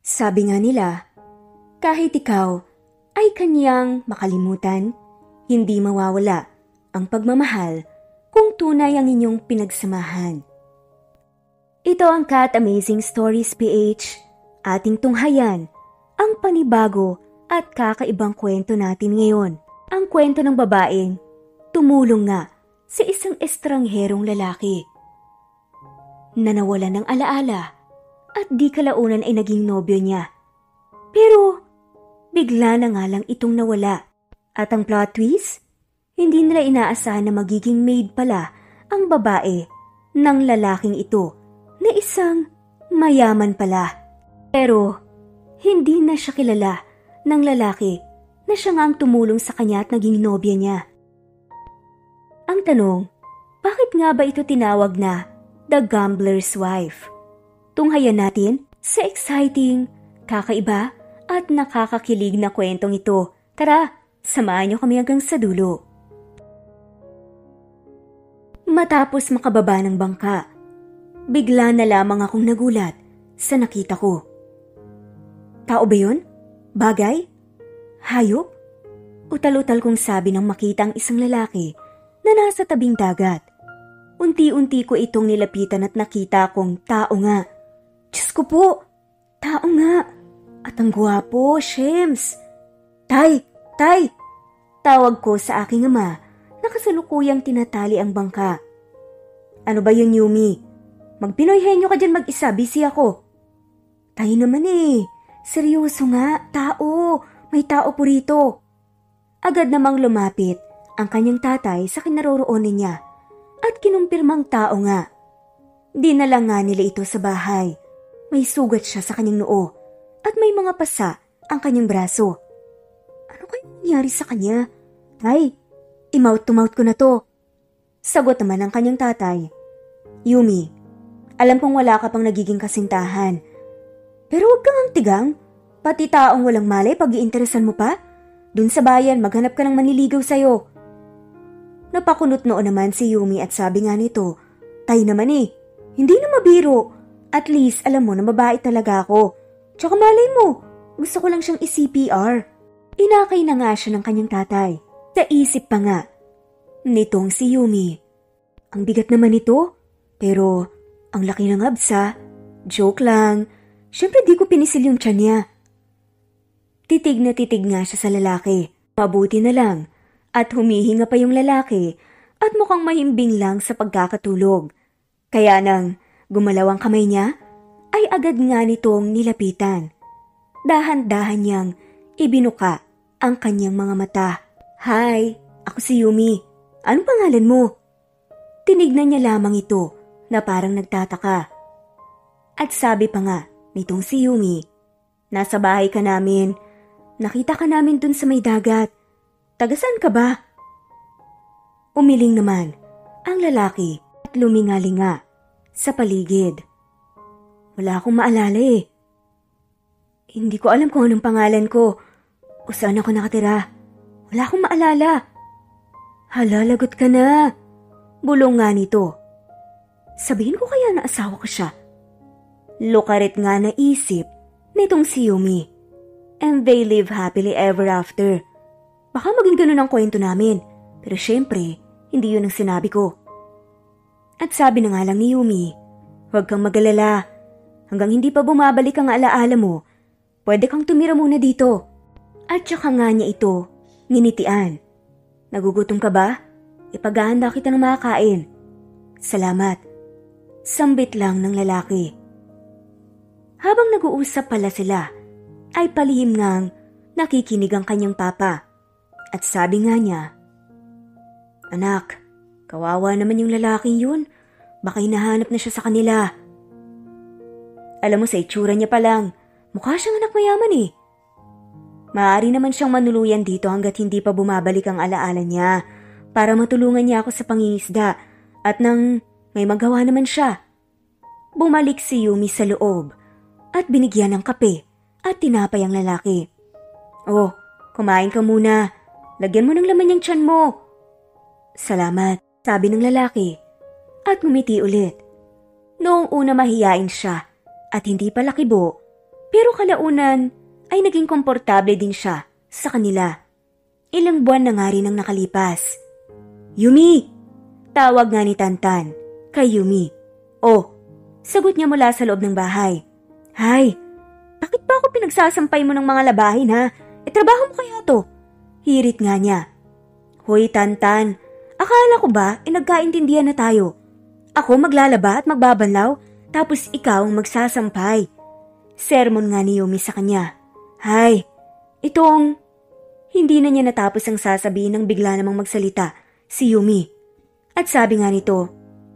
Sabi nga nila, kahit ikaw ay kanyang makalimutan, hindi mawawala ang pagmamahal kung tunay ang inyong pinagsamahan. Ito ang Cat Amazing Stories PH, ating tunghayan, ang panibago at kakaibang kwento natin ngayon. Ang kwento ng babaeng tumulong nga sa isang estrangherong lalaki na nawalan ng alaala at di kalaunan ay naging nobyo niya. Pero bigla na nga lang itong nawala. At ang plot twist, hindi nila inaasahan na magiging maid pala ang babae ng lalaking ito na isang mayaman pala. Pero hindi na siya kilala ng lalaki na siya nga ang tumulong sa kanya at naging nobya niya. Ang tanong, bakit nga ba ito tinawag na The Gambler's Wife? Tunghayan natin sa exciting, kakaiba at nakakakilig na kwentong ito. Tara, samahan niyo kami hanggang sa dulo. Matapos makababa ng bangka, bigla na lamang akong nagulat sa nakita ko. Tao ba yun? Bagay? Hayop? Utal-utal kong sabi nang makita ang isang lalaki na nasa tabing dagat. Unti-unti ko itong nilapitan at nakita kong tao nga. Diyos ko po, tao nga. At ang gwapo, Shems. Tay! Tawag ko sa aking ama na kasalukuyang tinatali ang bangka. Ano ba yun, Yumi? Magpinoy henyo ka dyan mag-isa, busy ako. Tay naman seryoso nga, tao. May tao po rito. Agad namang lumapit ang kanyang tatay sa kinaroroonan niya at kinumpirmang tao nga. Dinala nga nila ito sa bahay. May sugat siya sa kanyang noo at may mga pasa ang kanyang braso. Ano kaya nangyari sa kanya? Tay, i-mouth to mouth ko na to. Sagot naman ng kanyang tatay. Yumi, alam kong wala ka pang nagiging kasintahan. Pero huwag kang tigang. Pati taong walang malay pag-iinteresan mo pa. Dun sa bayan, maghanap ka ng manliligaw sa'yo. Napakunot noon naman si Yumi at sabi nga nito, Tay naman hindi na mabiro. At least alam mo na babae talaga ako. Tsaka malay mo, gusto ko lang siyang i-CPR. Inakay na nga siya ng kanyang tatay. Sa isip pa nga nitong si Yumi. Ang bigat naman ito, pero ang laki ng absa. Joke lang. Siyempre di ko pinisil yung tiyan niya. Titig na titig nga siya sa lalaki. Mabuti na lang at humihinga pa yung lalaki at mukhang mahimbing lang sa pagkakatulog. Kaya nang gumalaw ang kamay niya, ay agad nga nitong nilapitan. Dahan-dahan niyang ibinuka ang kanyang mga mata. Hi, ako si Yumi. Anong pangalan mo? Tinignan niya lamang ito na parang nagtataka. At sabi pa nga nitong si Yumi, nasa bahay ka namin. Nakita ka namin dun sa may dagat. Taga-saan ka ba? Umiling naman ang lalaki at lumingalinga sa paligid. Wala akong maalala Hindi ko alam kung anong pangalan ko o saan ako nakatira. Wala akong maalala. Hala, lagot ka na. Bulong nga nito. Sabihin ko kaya na asawa ko siya. Lukarit nga na isip nitong si Yumi. And they live happily ever after. Baka maging ganun ang kwento namin. Pero syempre, hindi yun ang sinabi ko. At sabi na nga lang ni Yumi, huwag kang magalala. Hanggang hindi pa bumabalik ang alaala mo, pwede kang tumira muna dito. At saka nga niya ito, nginitian. Nagugutom ka ba? Ipaghahanda kita ng makakain. Salamat. Sambit lang ng lalaki. Habang nag-uusap pala sila, ay palihim ngang nakikinig ang kanyang papa. At sabi nga niya, Anak, kawawa naman yung lalaking yun. Baka hinahanap na siya sa kanila. Alam mo sa itsura niya pa lang, mukha siyang anak mayaman Maaari naman siyang manuluyan dito hanggat hindi pa bumabalik ang alaala niya para matulungan niya ako sa pangingisda at nang may magawa naman siya. Bumalik si Yumi sa loob at binigyan ng kape at tinapay ang lalaki. Oh, kumain ka muna. Lagyan mo ng laman yung tiyan mo. Salamat, sabi ng lalaki at ngumiti ulit. Noong una mahiyain siya at hindi pala kibo, Pero kalaunan ay naging komportable din siya sa kanila. Ilang buwan na nga rin ang nakalipas. Yumi! Tawag nga ni Tantan kay Yumi. Oh, sagot niya mula sa loob ng bahay. Hay, bakit ba ako pinagsasampay mo ng mga labahin ha? Trabaho mo kaya to? Hirit nga niya. Hoy Tantan, akala ko ba nagkaintindihan na tayo? Ako maglalaba at magbabanlaw, tapos ikaw ang magsasampay. Sermon nga ni Yumi sa kanya. Hay, itong... Hindi na niya natapos ang sasabihin nang bigla namang magsalita si Yumi. At sabi nga nito,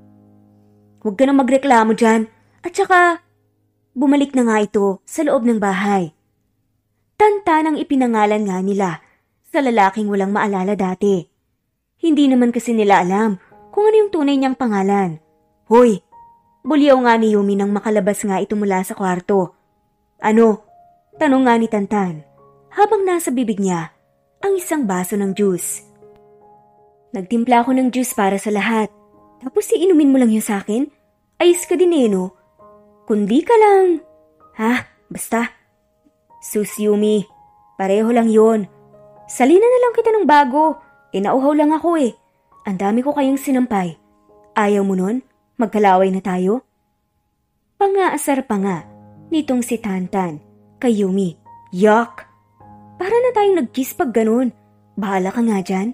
huwag ka nang magreklamo dyan. At saka, bumalik na nga ito sa loob ng bahay. Tantan ang ipinangalan nga nila sa lalaking walang maalala dati. Hindi naman kasi nila alam kung ano yung tunay niyang pangalan. Hoy, bulyaw nga ni Yumi nang makalabas nga ito mula sa kwarto. Ano? Tanong nga ni Tantan habang nasa bibig niya ang isang baso ng juice. Nagtimpla ako ng juice para sa lahat. Tapos iinumin mo lang yun sa akin? Ayos ka din no? Kundi ka lang. Ha? Basta. Sus Yumi, pareho lang yon. Salina na lang kita ng bago. Nauhaw lang ako Ang dami ko kayang sinampay. Ayaw mo nun? Magkalaway na tayo? Pangaasar pa nga nitong si Tantan kay Yumi. Yuck! Para na tayong nag-kiss pag ganun. Bahala ka nga dyan.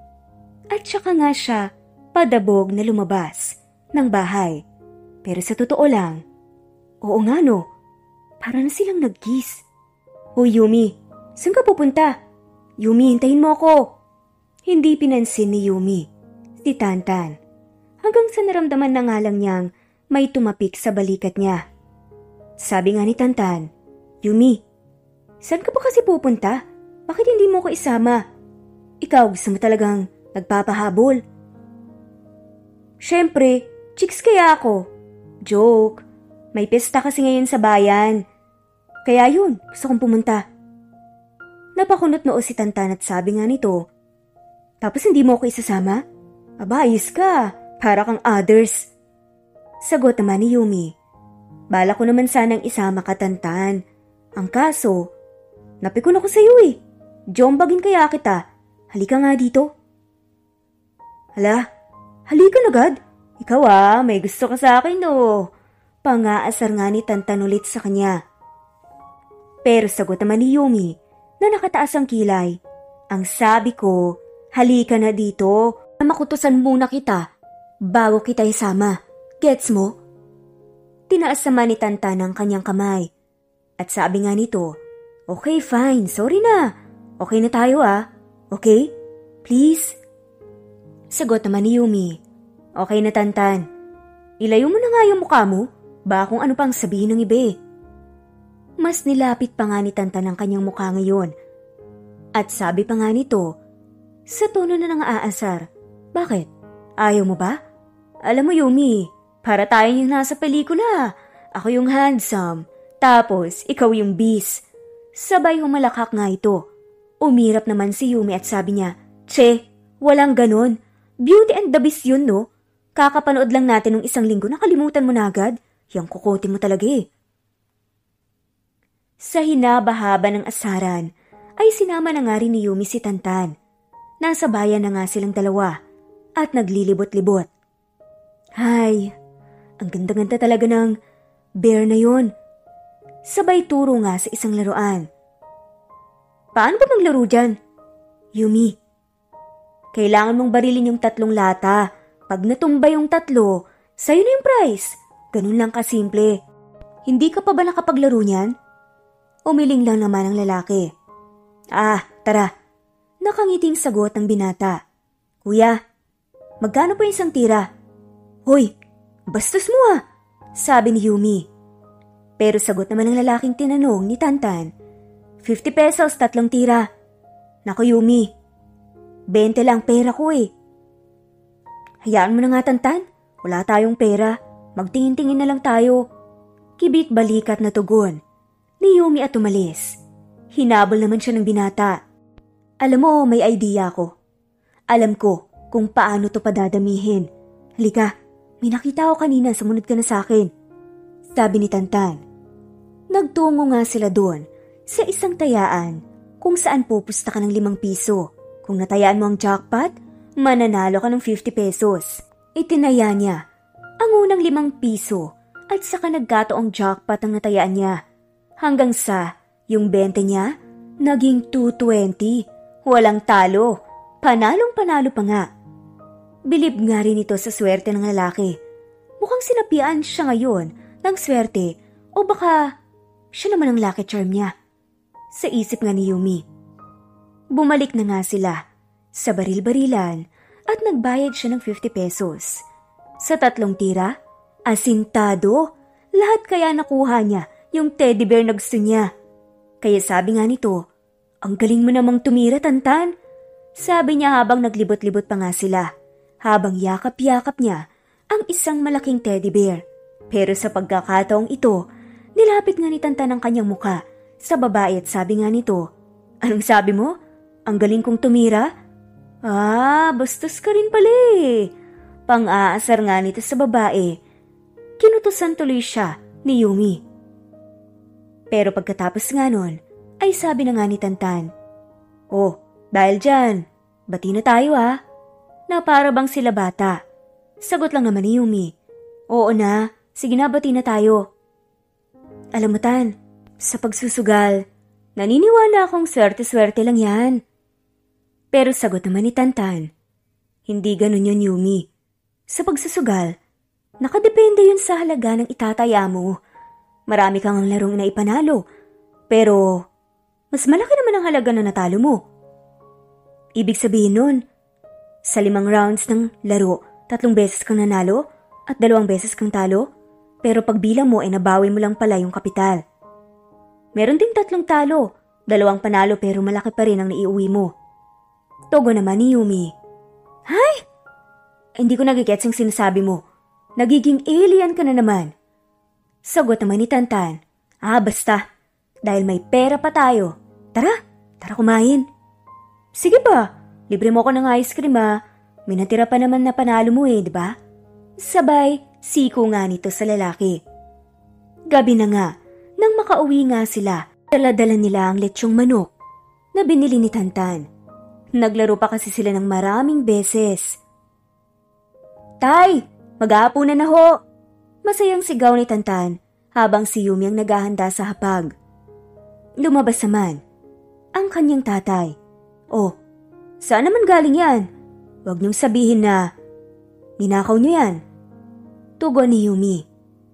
At saka nga siya padabog na lumabas ng bahay. Pero sa totoo lang, oo nga no, para na silang nag-kiss. Hoy Yumi, saan ka pupunta? Yumi, hintayin mo ako. Hindi pinansin ni Yumi si Tantan hanggang sa naramdaman na nga lang niyang may tumapik sa balikat niya. Sabi nga ni Tantan, Yumi, saan ka ba kasi pupunta? Bakit hindi mo ko isama? Ikaw gusto mo talagang nagpapahabol. Siyempre, chicks kaya ako. Joke, may pesta kasi ngayon sa bayan. Kaya yun, gusto kong pumunta. Napakunot noo si Tantan at sabi nga nito, tapos hindi mo ko isasama? Aba, ayos ka, para kang others. Sagot naman ni Yumi, bala ko naman sanang isama ka Tantan. Ang kaso, napikon ako sa'yo Jombagin kaya kita. Halika nga dito. Hala, halika na agad. Ikaw may gusto ka sa akin no. Pangaasar nga ni Tantan ulit sa kanya. Pero sagot naman ni Yumi na nakataas ang kilay. Ang sabi ko, halika na dito. Makutusan muna kita bago kita isama. Gets mo? Tinaas naman ni Tantan ang kanyang kamay. At sabi nga nito, okay fine, sorry na. Okay na tayo Okay? Please? Sagot naman ni Yumi, okay na Tantan. Ilayo mo na nga yung mukha mo. Ba kung ano pang sabihin ng iba Mas nilapit pa nga ni Tantan ang kanyang mukha ngayon. At sabi pa nga nito, sa tono na ng aasar, bakit? Ayaw mo ba? Alam mo Yumi, para tayo yung nasa pelikula. Ako yung handsome, tapos ikaw yung beast. Sabay humalakak nga ito. Umirap naman si Yumi at sabi niya, Che, walang ganon. Beauty and the Beast yun no? Kakapanood lang natin ng isang linggo, nakalimutan mo na agad. Yang kukote mo talaga Sa hinabahaba ng asaran, ay sinama na nga rin ni Yumi si Tantan. Nasa bayan na nga silang dalawa at naglilibot-libot. Hay, ang ganda-ganda talaga ng bear na yon. Sabay turo nga sa isang laruan. Paano ba maglaro dyan? Yumi, kailangan mong barilin yung 3 lata. Pag natumba yung 3, sa'yo na yung prize. Ganun lang kasimple. Hindi ka pa ba nakapaglaro niyan? Umiling lang naman ang lalaki. Tara. Nakangiting sagot ng binata. Kuya, magkano po yung isang tira? Hoy, bastos mo sabi ni Yumi. Pero sagot naman ng lalaking tinanong ni Tantan, 50 pesos 3 tira. Naku Yumi, 20 lang pera ko Hayaan mo na nga Tantan, wala tayong pera. Magtingin-tingin na lang tayo. Kibit balikat na tugon ni Yumi at umalis. Hinabol naman siya ng binata. Alam mo, may idea ako. Alam ko kung paano to padadamihin. Halika, may nakita ako kanina, sumunod ka na sa akin. Sabi ni Tantan. Nagtungo nga sila doon sa isang tayaan kung saan pupusta ka ng 5 piso. Kung natayaan mo ang jackpot, mananalo ka ng 50 pesos. Itinaya niya ang unang 5 piso at saka nagkataong jackpot ang natayaan niya. Hanggang sa yung 20 niya, naging 220. Walang talo. Panalong-panalo pa nga. Bilib nga rin ito sa swerte ng lalaki. Mukhang sinapian siya ngayon ng swerte o baka siya naman ang lucky charm niya. Sa isip nga ni Yumi. Bumalik na nga sila sa baril-barilan at nagbayad siya ng 50 pesos. Sa 3 tira, asintado, lahat kaya nakuha niya yung teddy bear na gusto niya. Kaya sabi nga nito, ang galing mo namang tumira, Tantan. Sabi niya habang naglibot-libot pa nga sila, habang yakap-yakap niya ang isang malaking teddy bear. Pero sa pagkakataong ito, nilapit nga ni Tantan ang kanyang muka sa babae at sabi nga nito, anong sabi mo? Ang galing kong tumira? Bastos ka rin pala eh. Pang-aasar nga nito sa babae. Kinutusan tuloy siya ni Yumi. Pero pagkatapos nga nun, ay sabi na nga ni Tantan, oh, dahil dyan, bati na tayo ha. Na para bang sila bata. Sagot lang naman ni Yumi, oo na, sige na bati na tayo. Alam mo Tan, sa pagsusugal, naniniwala akong swerte-swerte lang yan. Pero sagot naman ni Tantan, hindi ganun yun Yumi. Sa pagsusugal, nakadepende yun sa halaga ng itataya mo. Marami kang ang larong na ipanalo, pero mas malaki naman ang halaga na natalo mo. Ibig sabihin nun, sa 5 rounds ng laro, 3 beses kang nanalo at 2 beses kang talo, pero pagbilang mo ay nabawi mo lang pala yung kapital. Meron ding 3 talo, 2 panalo pero malaki pa rin ang naiuwi mo. Togo naman ni Yumi. Hay! Hindi ko nagigets ang sinasabi mo. Nagiging alien ka na naman. Sagot naman ni Tantan. Basta. Dahil may pera pa tayo. Tara kumain. Sige ba? Libre mo ko ng ice cream May natira pa naman na panalo mo di ba? Sabay, siko nga nito sa lalaki. Gabi na nga, nang makauwi nga sila, dala-dala nila ang lechong manok na binili ni Tantan. Naglaro pa kasi sila ng maraming beses. Tay, mag-aapunan na ho! Masayang sigaw ni Tantan habang si Yumi ang naghahanda sa hapag. Lumabas naman ang kanyang tatay. Oh, saan naman galing yan? Huwag niyong sabihin na ninakaw niyo yan. Tugon ni Yumi.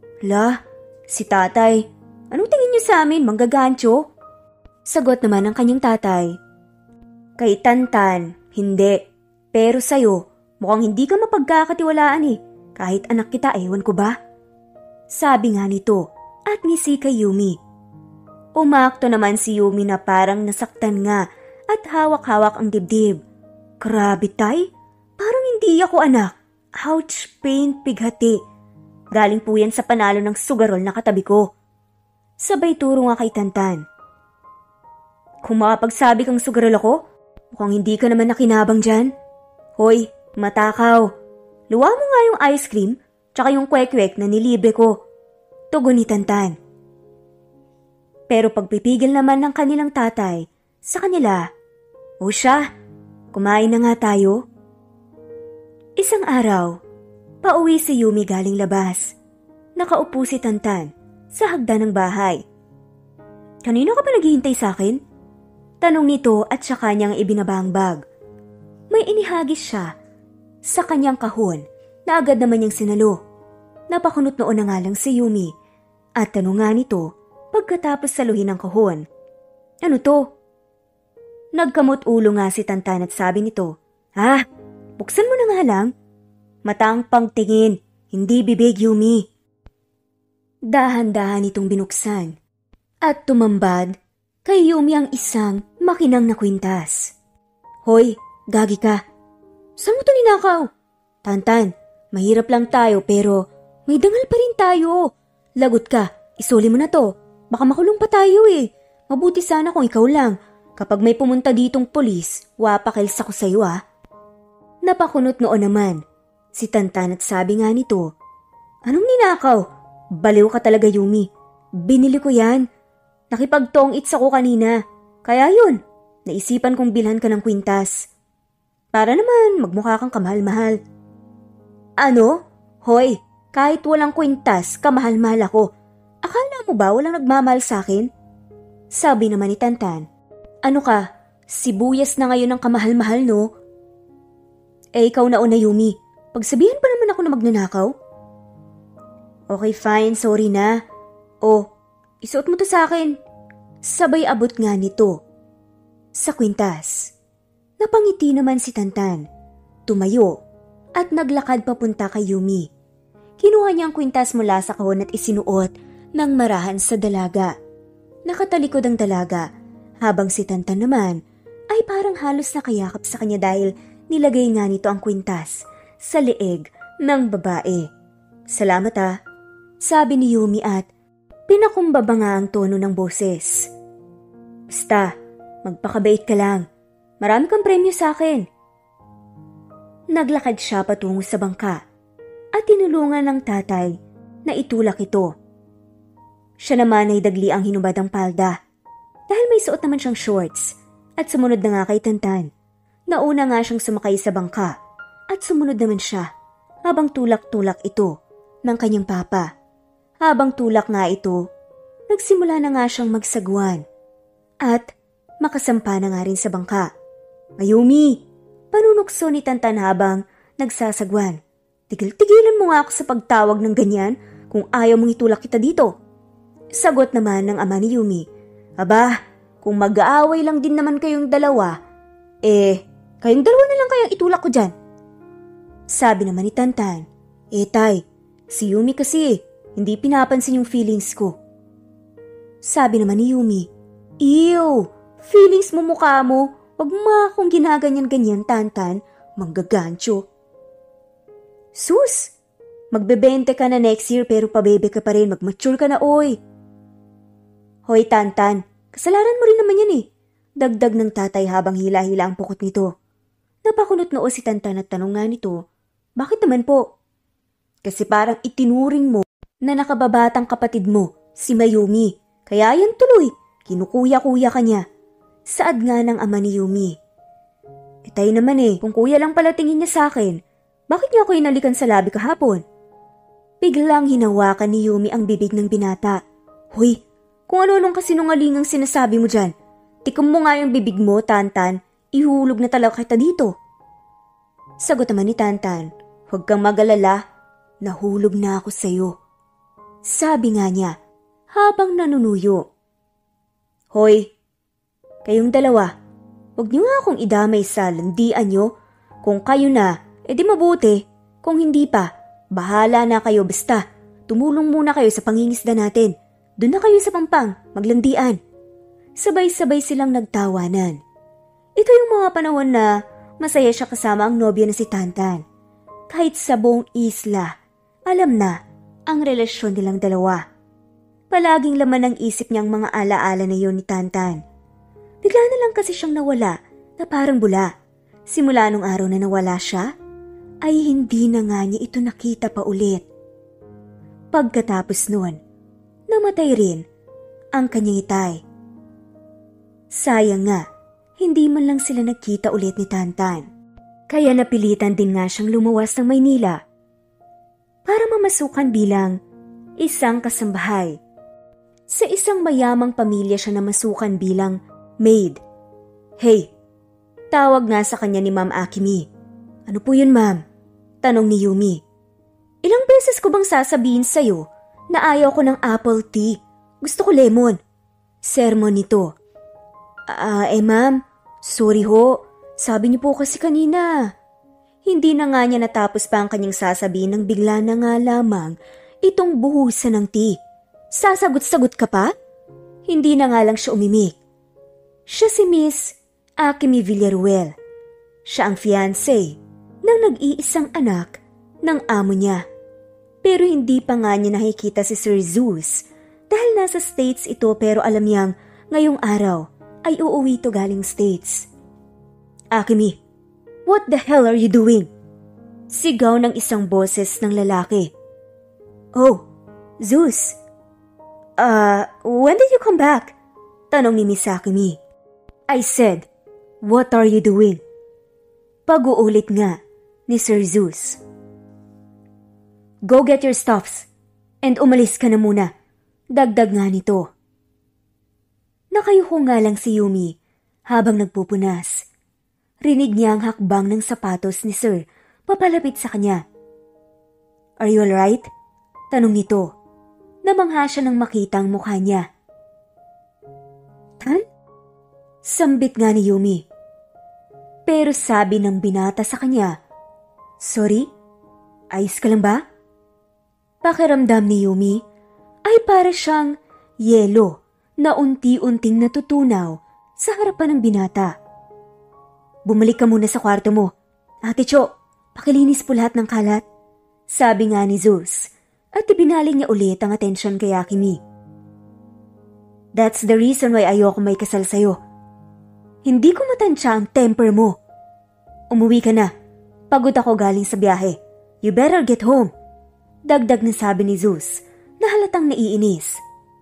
Si tatay, anong tingin niyo sa amin, manggagancho? Sagot naman ng kanyang tatay. Kay Tantan, hindi. Pero sa'yo, mukhang hindi ka mapagkakatiwalaan Kahit anak kita, ewan ko ba? Sabi nga nito at ngisi kay Yumi. Umakto naman si Yumi na parang nasaktan nga at hawak-hawak ang dibdib. Grabe tay, parang hindi ako anak. Ouch, pain, pighati. Galing po yan sa panalo ng sugarol na katabi ko. Sabay turo nga kay Tantan. Kung makapagsabi kang sugarol ako, mukhang hindi ka naman nakinabang dyan. Hoy, matakaw. Luwa mo nga yung ice cream tsaka yung kwek-kwek na nilibre ko. Tugon ni Tantan. Pero pagpipigil naman ng kanilang tatay sa kanila, o siya, kumain na nga tayo. Isang araw, pauwi si Yumi galing labas. Nakaupo si Tantan sa hagdan ng bahay. Kanino ka pa naghihintay sa akin? Tanong nito at sa kanyang ibinabang bag. May inihagis siya sa kanyang kahon na agad naman niyang sinalo. Napakunot noon na nga lang si Yumi at tanong nga nito pagkatapos saluhin ang kahon. Ano to? Nagkamot ulo nga si Tantan at sabi nito, buksan mo na nga lang. Matang pangtingin, hindi bibig Yumi. Dahan-dahan itong binuksan at tumambad kay Yumi ang isang makinang na kwintas. Hoy, gagi ka. Saan mo ito ninakaw? Tantan, mahirap lang tayo pero may dangal pa rin tayo. Lagot ka, isuli mo na to. Baka makulong pa tayo Mabuti sana kung ikaw lang. Kapag may pumunta ditong polis, wapakils ako sa'yo Napakunot noon naman si Tantan at sabi nga nito, anong ninakaw? Baliw ka talaga Yumi. Binili ko yan. Nakipag-tong-its ako kanina. Kaya yun, naisipan kong bilhan ka ng kwintas. Para naman magmukha kang kamahal-mahal. Ano? Hoy, kahit walang kwintas, kamahal-mahal ako. Akala mo ba walang nagmamahal sa akin? Sabi naman ni Tantan. Ano ka, sibuyas na ngayon ang kamahal-mahal no? Ikaw na una, Yumi. Pagsabihan pa naman ako na magnanakaw? Okay, fine, sorry na. Isuot mo to sa akin. Sabay abot nga nito. Sa kwintas. Napangiti naman si Tantan. Tumayo at naglakad papunta kay Yumi. Kinuha niya ang kwintas mula sa kahon at isinuot ng marahan sa dalaga. Nakatalikod ang dalaga habang si Tantan naman ay parang halos nakayakap sa kanya dahil nilagay nga nito ang kwintas sa leeg ng babae. Salamat sabi ni Yumi at pinakumbaba nga ang tono ng boses. Basta, magpakabait ka lang. Marami kang premyo sa akin. Naglakad siya patungo sa bangka at tinulungan ng tatay na itulak ito. Siya naman ay dagli ang hinubad ang palda dahil may suot naman siyang shorts at sumunod na nga kay Tantan. Nauna nga siyang sumakay sa bangka at sumunod naman siya habang tulak-tulak ito ng kanyang papa. Habang tulak nga ito, nagsimula na nga siyang magsagwan at makasampa na nga rin sa bangka. Mayumi, panunukso ni Tantan habang nagsasagwan. Tigil-tigilan mo nga ako sa pagtawag ng ganyan kung ayaw mong itulak kita dito. Sagot naman ng ama ni Yumi. Aba, kung mag-aaway lang din naman kayong dalawa, kayong dalawa na lang kayang itulak ko dyan. Sabi naman ni Tantan. Tay, si Yumi kasi hindi pinapansin yung feelings ko. Sabi naman ni Yumi, Ew, feelings mo mukha mo. Wag mo akong ginaganyan-ganyan, Tantan. Manggagancho. Sus, magbe-20 ka na next year pero pabebe ka pa rin. Mag-mature ka na, oy. Hoy, Tantan, kasalanan mo rin naman yan Dagdag ng tatay habang hila-hila ang pukot nito. Napakunot noo si Tantan at tanong nga nito, bakit naman po? Kasi parang itinuring mo na nakababatang kapatid mo, si Mayumi. Kaya yan tuloy, kinukuya-kuya ka niya. Saad nga ng ama ni Yumi. Tayo naman kung kuya lang pala tingin niya sa akin, bakit niya ako inalikan sa labi kahapon? Biglang hinawakan ni Yumi ang bibig ng binata. Hoy, kung ano-anong kasinungalingang sinasabi mo dyan, tikam mo nga yung bibig mo, Tantan, ihulog na talaga kita dito. Sagot naman ni Tantan, huwag kang mag-alala, nahulog na ako sa'yo. Sabi nga niya, habang nanunuyo. Hoy, kayong dalawa, huwag niyo nga akong idamay sa landian niyo. Kung kayo na, edi mabuti. Kung hindi pa, bahala na kayo basta. Tumulong muna kayo sa pangingisda natin. Doon na kayo sa pampang, maglandian. Sabay-sabay silang nagtawanan. Ito yung mga panahon na masaya siya kasama ang nobya na si Tantan. Kahit sa buong isla, alam na ang relasyon nilang dalawa. Palaging laman ng isip niyang mga alaala na yon ni Tantan. Bigla na lang kasi siyang nawala na parang bula. Simula nung araw na nawala siya, ay hindi na nga niya ito nakita pa ulit. Pagkatapos nun, namatay rin ang kanyang itay. Sayang nga, hindi man lang sila nagkita ulit ni Tantan. Kaya napilitan din nga siyang lumuwas ng Maynila para mamasukan bilang isang kasambahay. Sa isang mayamang pamilya siya namasukan bilang maid. Hey, tawag nga sa kanya ni Ma'am Akimi. Ano po yun, ma'am? Tanong ni Yumi. Ilang beses ko bang sasabihin sa'yo na ayaw ko ng apple tea? Gusto ko lemon. Sermon nito. Ma'am, sorry ho. Sabi niyo po kasi kanina. Hindi na nga niya natapos pa ang kanyang sasabihin nang bigla na nga lamang itong buhusan ng tea. Sasagot-sagot ka pa? Hindi na nga lang siya umimik. Siya si Miss Akimi Villaruel. Siya ang fiancé ng nag-iisang anak ng amo niya. Pero hindi pa nga niya nakikita si Sir Zeus dahil nasa States ito pero alam niyang ngayong araw ay uuwi ito galing States. Akimi, what the hell are you doing? Sigaw ng isang boses ng lalaki. Oh, Zeus. When did you come back? Tanong ni Miss Akemi. I said, what are you doing? Pag-uulit nga ni Sir Zeus. Go get your stuffs and umalis ka na muna. Dagdag nga nito. Nakayuko nga lang si Yumi habang nagpupunas. Rinig niya ang hakbang ng sapatos ni Sir papalapit sa kanya. Are you alright? Tanong nito. Namangha siya nang makita ang mukha niya. Tan? Sambit nga ni Yumi. Pero sabi ng binata sa kanya, sorry? Ayos ka lang ba? Pakiramdam ni Yumi ay para siyang yelo na unti-unting natutunaw sa harapan ng binata. Bumalik ka muna sa kwarto mo. Ate Cho, pakilinis po lahat ng kalat. Sabi nga ni Zeus. At ibinaling niya ulit ang atensyon kay Akemi. That's the reason why ayoko may kasal sa'yo. Hindi ko matansya ang temper mo. Umuwi ka na. Pagod ako galing sa biyahe. You better get home. Dagdag na sabi ni Zeus na halatang naiinis.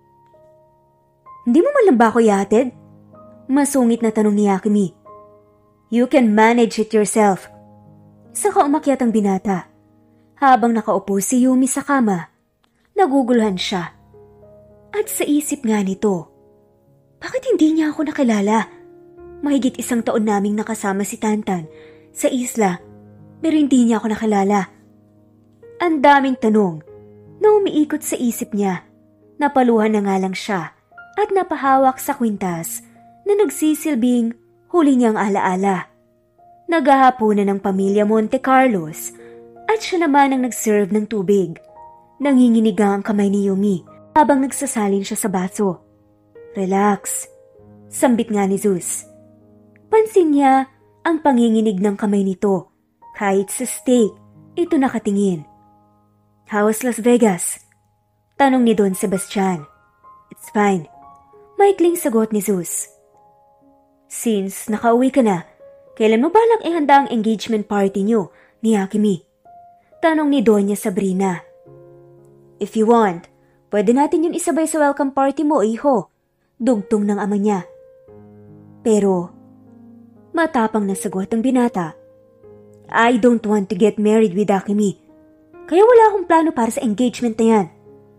Hindi mo man lang ba ako ihatid? Masungit na tanong ni Akemi. You can manage it yourself. Saka umakyat ang binata. Habang nakaupo si Yumi sa kama, naguguluhan siya. At sa isip nga nito, bakit hindi niya ako nakilala? Mahigit 1 taon naming nakasama si Tantan sa isla, pero hindi niya ako nakilala. Ang daming tanong na umiikot sa isip niya. Napaluhan na nga lang siya at napahawak sa kwintas na nagsisilbing huli niyang alaala. Naghahapunan ng pamilya Monte Carlos at siya naman ang nag-serve ng tubig. Nanginginigang ang kamay ni Yumi habang nagsasalin siya sa baso. Relax. Sambit nga ni Zeus. Pansin niya ang panginginig ng kamay nito. Kahit sa steak, ito nakatingin. How's Las Vegas? Tanong ni Don Sebastian. It's fine. Maikling sagot ni Zeus. Since nakauwi ka na, kailan mo balak ihanda ang engagement party niyo ni Akemi? Tanong ni Doña Sabrina. If you want, pwede natin yun isabay sa welcome party mo, iho. Dugtong ng ama niya. Pero, matapang na sagot ang binata. I don't want to get married with Akemi. Kaya wala akong plano para sa engagement na yan.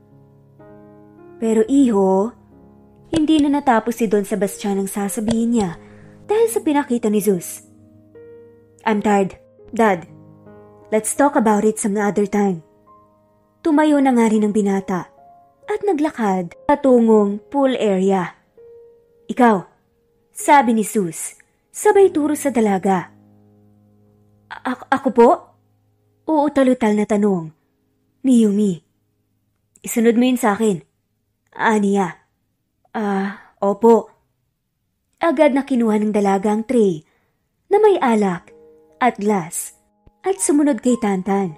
Pero iho, hindi na natapos si Don Sebastian ang sasabihin niya dahil sa pinakita ni Zeus. I'm tired, Dad. Let's talk about it some other time. Tumayo na nga rin ang binata at naglakad patungong pool area. Ikaw, sabi ni Zeus, sabay turo sa dalaga. Ako po? Uutal-utal na tanong ni Yumi. Isunod mo yun sa akin. Aniya. Opo. Agad na kinuha ng dalaga ang tray na may alak at glass. At sumunod kay Tantan.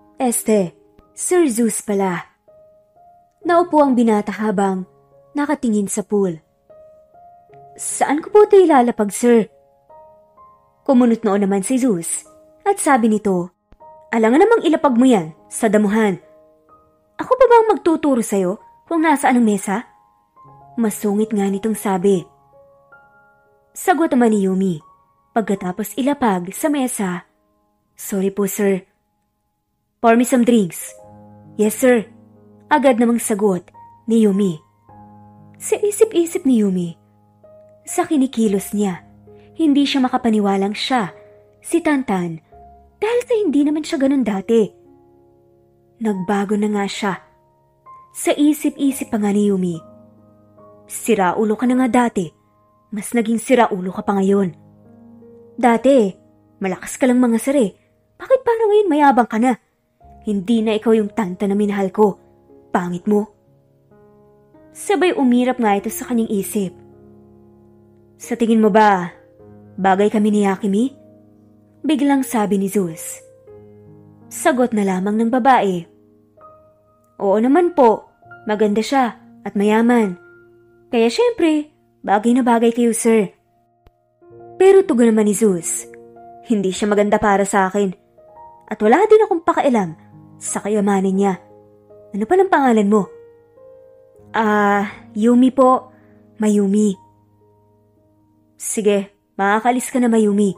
Sir Zeus pala. Naupo ang binata habang nakatingin sa pool. Saan ko po ito ilalapag, sir? Kumunot noon naman si Zeus at sabi nito, alangan namang ilapag mo yan sa damuhan. Ako pa bang magtuturo sa'yo kung nasaan ang mesa? Masungit nga nitong sabi. Sagot naman ni Yumi pagkatapos ilapag sa mesa. Sorry po, sir. Pour me some drinks. Yes, sir. Agad namang sagot ni Yumi. Sa isip-isip ni Yumi, sa kinikilos niya, hindi siya makapaniwalang siya, si Tantan, dahil sa hindi naman siya ganun dati. Nagbago na nga siya. Sa isip-isip pa nga ni Yumi, siraulo ka na nga dati, mas naging siraulo ka pa ngayon. Dati, malakas ka lang mga sari. Bakit paano ngayon mayabang ka na? Hindi na ikaw yung Tantan na minahal ko. Pangit mo. Sabay umirap nga ito sa kanyang isip. Sa tingin mo ba, bagay kami ni Akemi? Biglang sabi ni Zeus. Sagot na lamang ng babae. Oo naman po, maganda siya at mayaman. Kaya syempre, bagay na bagay kayo, sir. Pero tugon naman ni Zeus, hindi siya maganda para sa akin. At wala din akong pakialam sa kayamanin niya. Ano pa ng pangalan mo? Yumi po. Mayumi. Sige, makakalis ka na, Mayumi.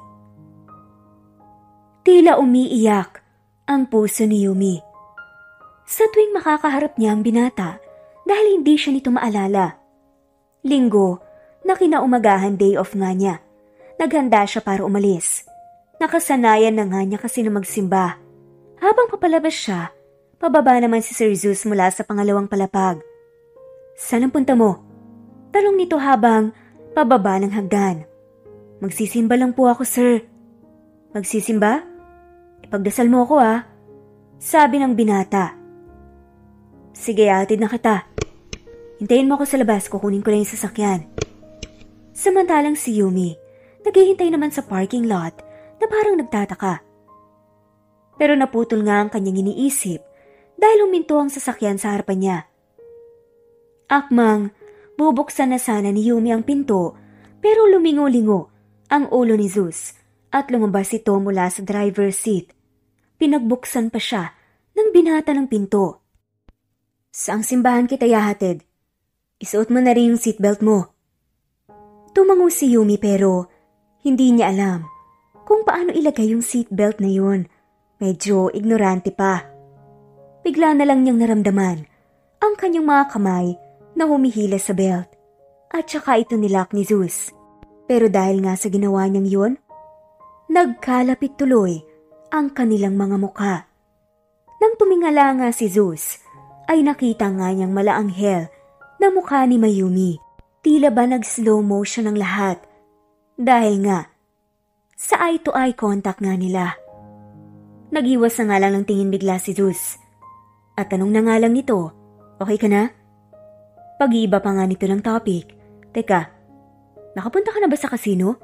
Tila umiiyak ang puso ni Yumi. Sa tuwing makakaharap niya ang binata dahil hindi siya nito maalala. Linggo na kinaumagahan day off nga niya. Naghanda siya para umalis. Nakasanayan na nga niya kasi na magsimba. Habang papalabas siya, pababa naman si Sir Zeus mula sa pangalawang palapag. Saan ang punta mo? Tanong nito habang pababa ng hagdan. Magsisimba lang po ako, sir. Magsisimba? Ipagdasal mo ako, ah. Sabi ng binata. Sige, atid na kita. Hintayin mo ako sa labas, kukunin ko na yung sasakyan. Samantalang si Yumi, naghihintay naman sa parking lot na parang nagtataka. Pero naputol nga ang kanyang iniisip dahil huminto ang sasakyan sa harapan niya. Akmang, bubuksan na sana ni Yumi ang pinto pero lumingo-lingo ang ulo ni Zeus at lumabas ito mula sa driver's seat. Pinagbuksan pa siya ng binata ng pinto. Saang simbahan kita yahatid? Isuot mo na rin yung seatbelt mo. Tumango si Yumi pero hindi niya alam kung paano ilagay yung seatbelt na yun. Medyo ignorante pa. Bigla na lang niyang naramdaman ang kanyang mga kamay na humihila sa belt at saka ito nilock ni Zeus. Pero dahil nga sa ginawa niyang yun, nagkalapit tuloy ang kanilang mga mukha. Nang tumingala nga si Zeus, ay nakita nga niyang malaanghel na mukha ni Mayumi. Tila ba nag-slow motion ang lahat dahil nga sa eye-to-eye contact nga nila. Nag-iwas na nga lang ng tingin bigla si Zeus. At tanong na nga lang nito, okay ka na? Pag-iiba pa nga nito ng topic. Teka, nakapunta ka na ba sa casino?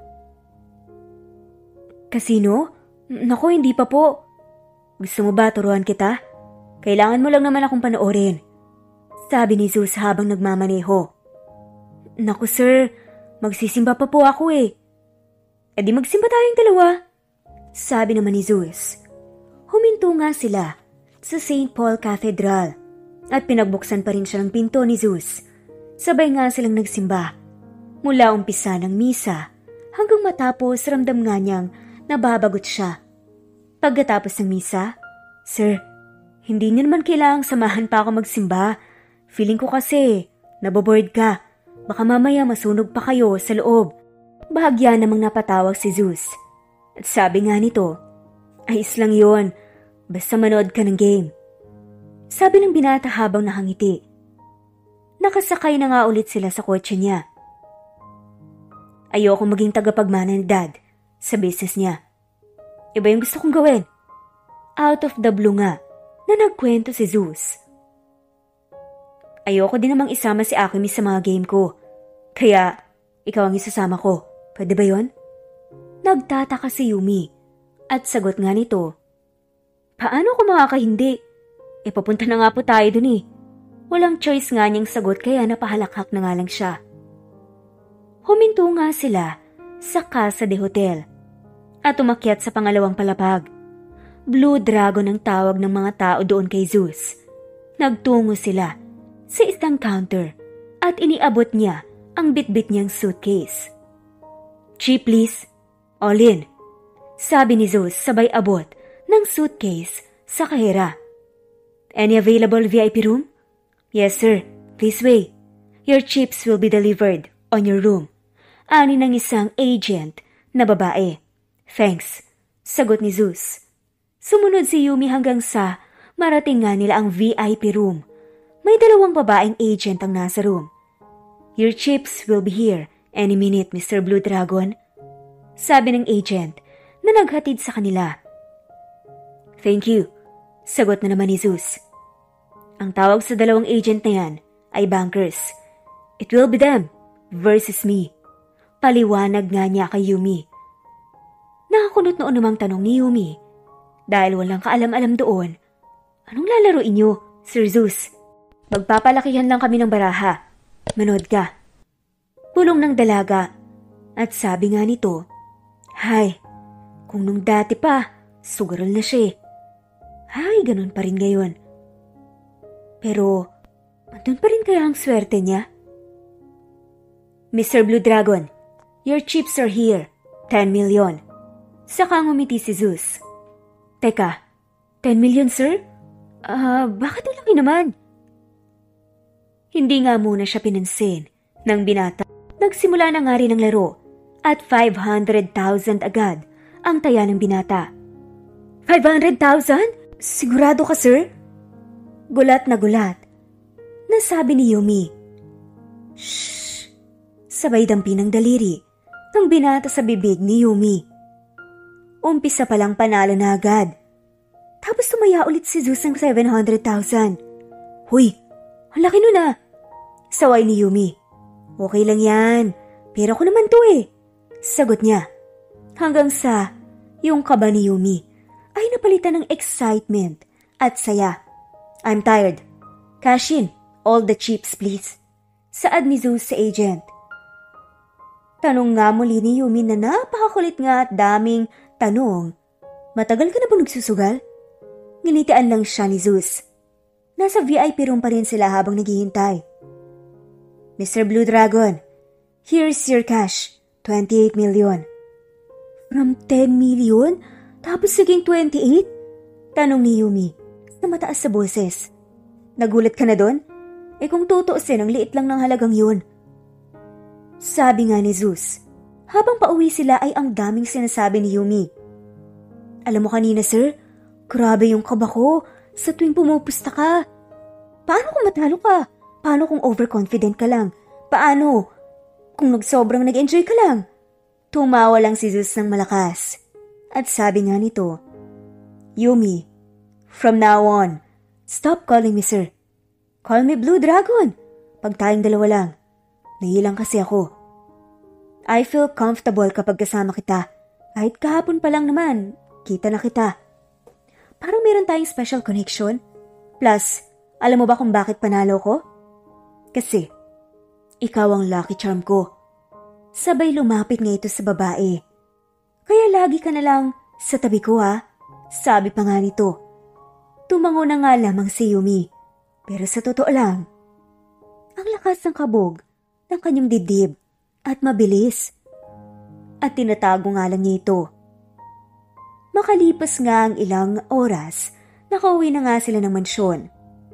Casino? Naku, hindi pa po. Gusto mo ba turuan kita? Kailangan mo lang naman akong panoorin. Sabi ni Zeus habang nagmamaneho. Naku sir, magsisimba pa po ako eh. E di magsimba tayong dalawa. Sabi naman ni Zeus. Huminto nga sila sa St. Paul Cathedral at pinagbuksan pa rin siya ng pinto ni Zeus. Sabay nga silang nagsimba. Mula umpisa ng misa hanggang matapos ramdam nga niyang nababagot siya. Pagkatapos ng misa, Sir, hindi niyo naman kailangang samahan pa ako magsimba. Feeling ko kasi naboboard ka. Baka mamaya masunog pa kayo sa loob. Bahagya namang napatawag si Zeus. At sabi nga nito, ayos lang yon. Basta manood ka ng game. Sabi ng binata habang nakangiti. Nakasakay na nga ulit sila sa kotse niya. Ayoko maging tagapagmana ni Dad sa business niya. Iba yung gusto kong gawin. Out of the blue nga na nagkwento si Zeus. Ayoko din namang isama si Akemi sa mga game ko. Kaya ikaw ang isasama ko. Pwede ba yon? Nagtataka si Yumi. At sagot nga nito, paano ko makakahindi? Papunta na nga po tayo dun eh. Walang choice nga niyang sagot kaya napahalakhak na nga lang siya. Huminto nga sila sa Casa de Hotel at umakyat sa pangalawang palapag. Blue Dragon ang tawag ng mga tao doon kay Zeus. Nagtungo sila sa isang counter at iniabot niya ang bitbit niyang suitcase. Cheap please, all in. Sabi ni Zeus sabay abot ng suitcase sa kahera. Any available VIP room? Yes sir, please wait. Your chips will be delivered on your room. Ani ng isang agent na babae. Thanks, sagot ni Zeus. Sumunod si Yumi hanggang sa marating nga nila ang VIP room. May dalawang babaeng agent ang nasa room. Your chips will be here any minute, Mr. Blue Dragon. Sabi ng agent na naghatid sa kanila. Thank you, sagot na naman ni Zeus. Ang tawag sa dalawang agent na yan ay bankers. It will be them versus me. Paliwanag nga niya kay Yumi. Nakakunot noon namang tanong ni Yumi. Dahil walang kaalam-alam doon, anong lalaroin niyo, Sir Zeus? Magpapalakihan lang kami ng baraha. Manood ka. Pulong ng dalaga. At sabi nga nito, Hay, kung nung dati pa, sugaral na siya eh. Hay, ganun pa rin ngayon. Pero, Andun pa rin kaya ang swerte niya? Mr. Blue Dragon, your chips are here. 10 million. Saka ngumiti si Zeus. Teka, 10 million, sir? Bakit malaki naman? Hindi nga muna siya pinansin ng binata. Nagsimula na nga rin ang laro at 500,000 agad ang taya ng binata. 500,000? Sigurado ka, sir? Gulat na gulat. Nasabi ni Yumi. Shhh! Sabay dampi ng daliri ng binata sa bibig ni Yumi. Umpisa palang panalo na agad. Tapos tumaya ulit si Zeus ng 700,000. Huy! Ang laki nun ah! Saway ni Yumi. Okay lang yan. Pero ko naman to eh. Sagot niya. Hanggang sa yung kaba ni Yumi ay napalitan ng excitement at saya. I'm tired. Cash in. All the chips please. Saad ni Zeus sa agent. Tanong nga muli ni Yumi na napakakulit nga at daming tanong. Matagal ka na ba nagsusugal? Nginitian lang siya ni Zeus. Nasa VIP room pa rin sila habang naghihintay. Mr. Blue Dragon, here's your cash, 28 million. From 10 million? Tapos naging 28? Tanong ni Yumi na mataas sa boses. Nagulat ka na doon? Kung tutuusin, ang liit lang ng halagang yun. Sabi nga ni Zeus, habang pauwi sila ay ang daming sinasabi ni Yumi. Alam mo kanina, sir, grabe yung kaba ko sa tuwing pumupusta ka. Paano kung matalo ka? Paano kung overconfident ka lang? Paano kung sobrang nag-enjoy ka lang? Tumawa lang si Zeus ng malakas. At sabi nga nito, Yumi, from now on, stop calling me sir. Call me Blue Dragon. Pag tayong dalawa lang. Nahilang kasi ako. I feel comfortable kapag kasama kita. Kahit kahapon pa lang naman, kita na kita. Parang meron tayong special connection. Plus, alam mo ba kung bakit panalo ko? Kasi, ikaw ang lucky charm ko. Sabay lumapit nga ito sa babae. Kaya lagi ka na lang sa tabi ko ha. Sabi pa nga nito. Tumango na nga lamang si Yumi. Pero sa totoo lang, ang lakas ng kabog ng kanyang dibdib at mabilis. At tinatago nga lang niya ito. Makalipas nga ang ilang oras, nakauwi na nga sila ng mansyon.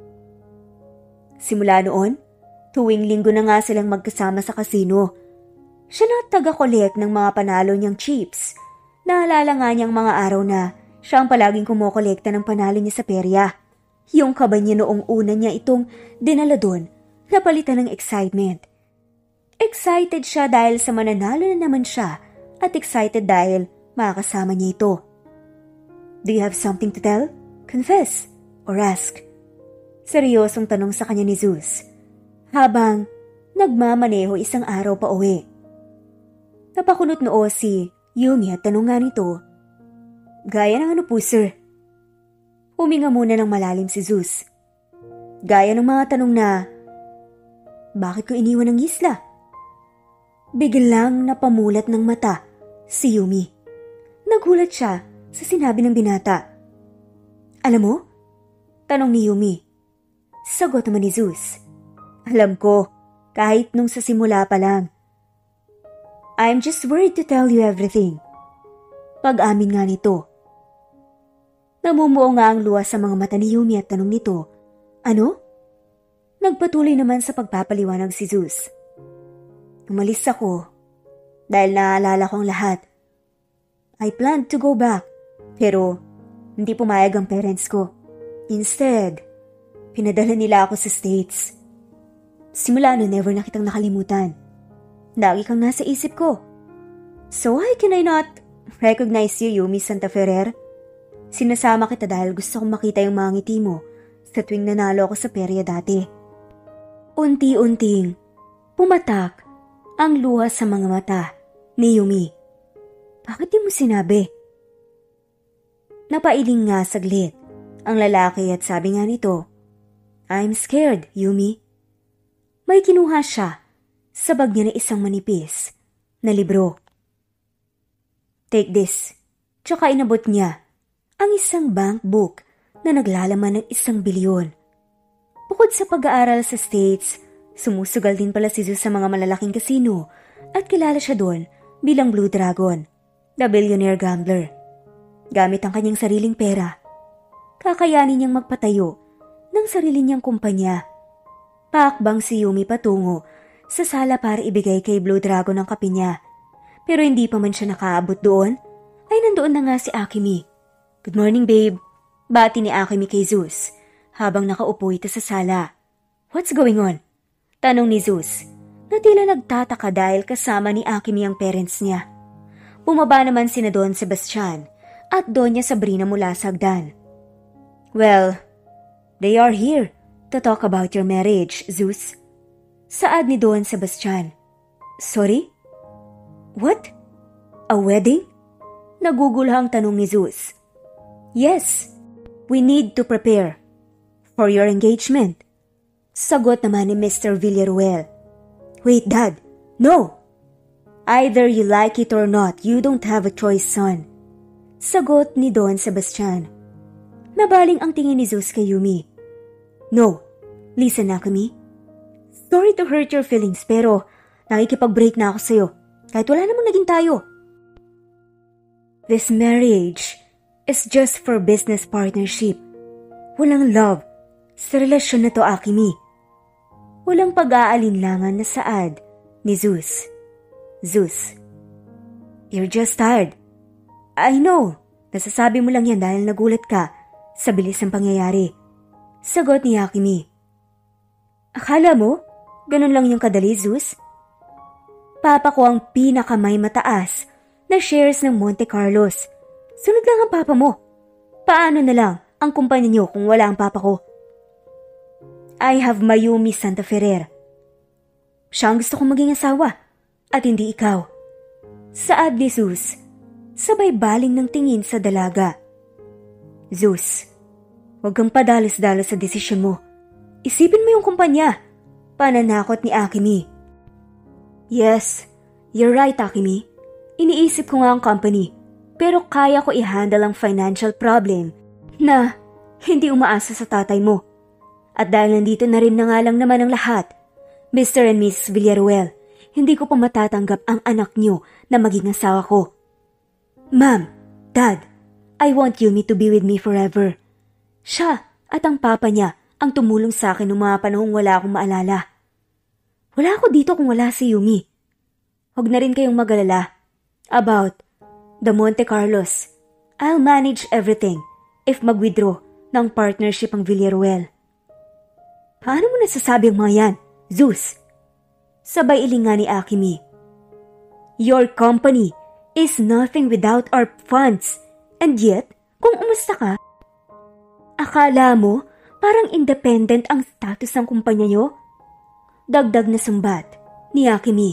Simula noon, tuwing linggo na nga silang magkasama sa kasino. Siya na taga-collect ng mga panalo niyang chips. Naalala nga niyang mga araw na siya ang palaging kumukolekta ng panalo niya sa perya. Yung kaba niya noong una niya itong dinala doon, napalitan ng excitement. Excited siya dahil sa mananalo na naman siya at excited dahil makakasama niya ito. Do you have something to tell? Confess or ask? Seryosong tanong sa kanya ni Zeus habang nagmamaneho isang araw pa uwi. Napakunot noo si Yumi at tanong nga nito, gaya ng ano po sir? Huminga muna ng malalim si Zeus. Gaya ng mga tanong na, bakit ko iniwan ang isla? Biglang napamulat ng mata si Yumi. Nagulat siya sa sinabi ng binata. Alam mo? Tanong ni Yumi. Sagot naman ni Zeus. Alam ko, kahit nung sa simula pa lang. I'm just worried to tell you everything. Pag-amin nga nito. Namumuo nga ang luha sa mga mata ni Yumi at tanong nito, ano? Nagpatuloy naman sa pagpapaliwanag si Zeus. Umalis ako dahil naalala ko ang lahat. I planned to go back pero hindi pumayag ang parents ko. Instead, pinadala nila ako sa States. Simula na never na kitang nakalimutan. Lagi kang nasa isip ko. So why can I not recognize you, Yumi Santa Ferrer? Sinasama kita dahil gusto kong makita yung mga ngiti mo sa tuwing nanalo ako sa perya dati. Unti-unting pumatak ang luha sa mga mata ni Yumi. Bakit di mo sinabi? Napailing nga saglit ang lalaki at sabi nga nito, I'm scared, Yumi. May kinuha siya sa bag niya na isang manipis na libro. Take this. Tsaka inabot niya ang isang bank book na naglalaman ng 1 bilyon. Bukod sa pag-aaral sa States, sumusugal din pala si Zeus sa mga malalaking kasino at kilala siya doon bilang Blue Dragon, the billionaire gambler. Gamit ang kanyang sariling pera, kakayanin niyang magpatayo ng sarili niyang kumpanya. Paakbang si Yumi patungo sa sala para ibigay kay Blue Dragon ang kape niya. Pero hindi pa man siya nakaabot doon, ay nandoon na nga si Akemi. "Good morning, babe." Bati ni Akemi kay Zeus habang nakaupo ito sa sala. "What's going on?" Tanong ni Zeus na tila nagtataka dahil kasama ni Akemi ang parents niya. Bumaba naman sina Don Sebastian at Doña Sabrina mula sa hagdan. "Well, they are here to talk about your marriage, Zeus." Saad ni Don Sebastian. "Sorry? What? A wedding?" Nagugulhang tanong ni Zeus. "Yes, we need to prepare for your engagement." Sagot naman ni Mr. Villaruel. "Wait, Dad. No! Either you like it or not, you don't have a choice, son." Sagot ni Don Sebastian. Nabaling ang tingin ni Zeus kay Yumi. "No, listen, Akemi. Sorry to hurt your feelings pero nakikipag-break na ako sa'yo kahit wala namang naging tayo. This marriage is just for business partnership. Walang love sa relasyon na to, Akemi." Walang pag-aalinlangan na saad ni Zeus. "Zeus, you're just tired. I know, nasasabi mo lang yan dahil nagulat ka sa bilis ng pangyayari." Sagot ni Akemi. "Akala mo, ganun lang yung kadali, Zeus? Papa ko ang pinakamay mataas na shares ng Monte Carlos. Sunod lang ang papa mo. Paano na lang ang kumpanya niyo kung wala ang papa ko? I have Mayumi Santa Ferrer. Siya ang gusto kong maging asawa at hindi ikaw." Saad ni Zeus, sabay baling ng tingin sa dalaga. "Zeus, huwag kang padalos-dalos sa desisyon mo. Isipin mo yung kumpanya." Pananakot ni Akemi. "Yes, you're right, Akemi. Iniisip ko nga ang company, pero kaya ko i-handle ang financial problem na hindi umaasa sa tatay mo. At dahil nandito na rin na nga lang naman ang lahat, Mr. and Mrs. Villaruel, hindi ko pa matatanggap ang anak niyo na maging asawa ko. Ma'am, Dad, I want Yumi to be with me forever. Siya at ang papa niya ang tumulong sa akin noong mga panahong wala akong maalala. Wala ako dito kung wala si Yumi. Huwag na rin kayong mag-alala about the Monte Carlos. I'll manage everything if mag-withdraw ng partnership ang Villaruel." "Paano mo nasasabi ang mga yan, Zeus?" Sabay ilinga ni Akemi. "Your company is nothing without our funds. And yet, kung umusta ka, akala mo parang independent ang status ng kumpanya nyo?" Dagdag na sumbat ni Akemi.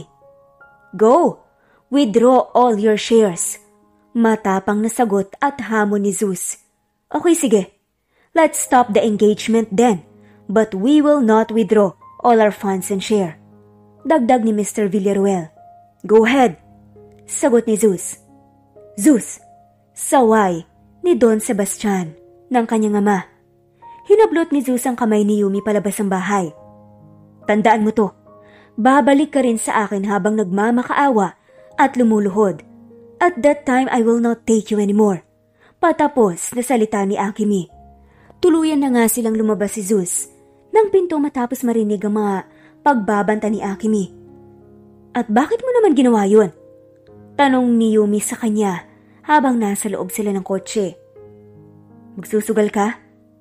"Go! Withdraw all your shares." Matapang na sagot at hamon ni Zeus. "Okay, sige. Let's stop the engagement then. But we will not withdraw all our funds and share." Dagdag ni Mr. Villaruel. "Go ahead." Sagot ni Zeus. "Zeus!" Saway ni Don Sebastian ng kanyang ama. Hinablot ni Zeus ang kamay ni Yumi palabas ng bahay. "Tandaan mo to. Babalik ka rin sa akin habang nagmamakaawa at lumuluhod. At that time I will not take you anymore." Patapos na salita ni Akemi. Tuluyan na nga silang lumabas si Zeus ng pinto matapos marinig ang mga pagbabanta ni Akemi. "At bakit mo naman ginawa yun?" Tanong ni Yumi sa kanya habang nasa loob sila ng kotse. "Magsusugal ka?"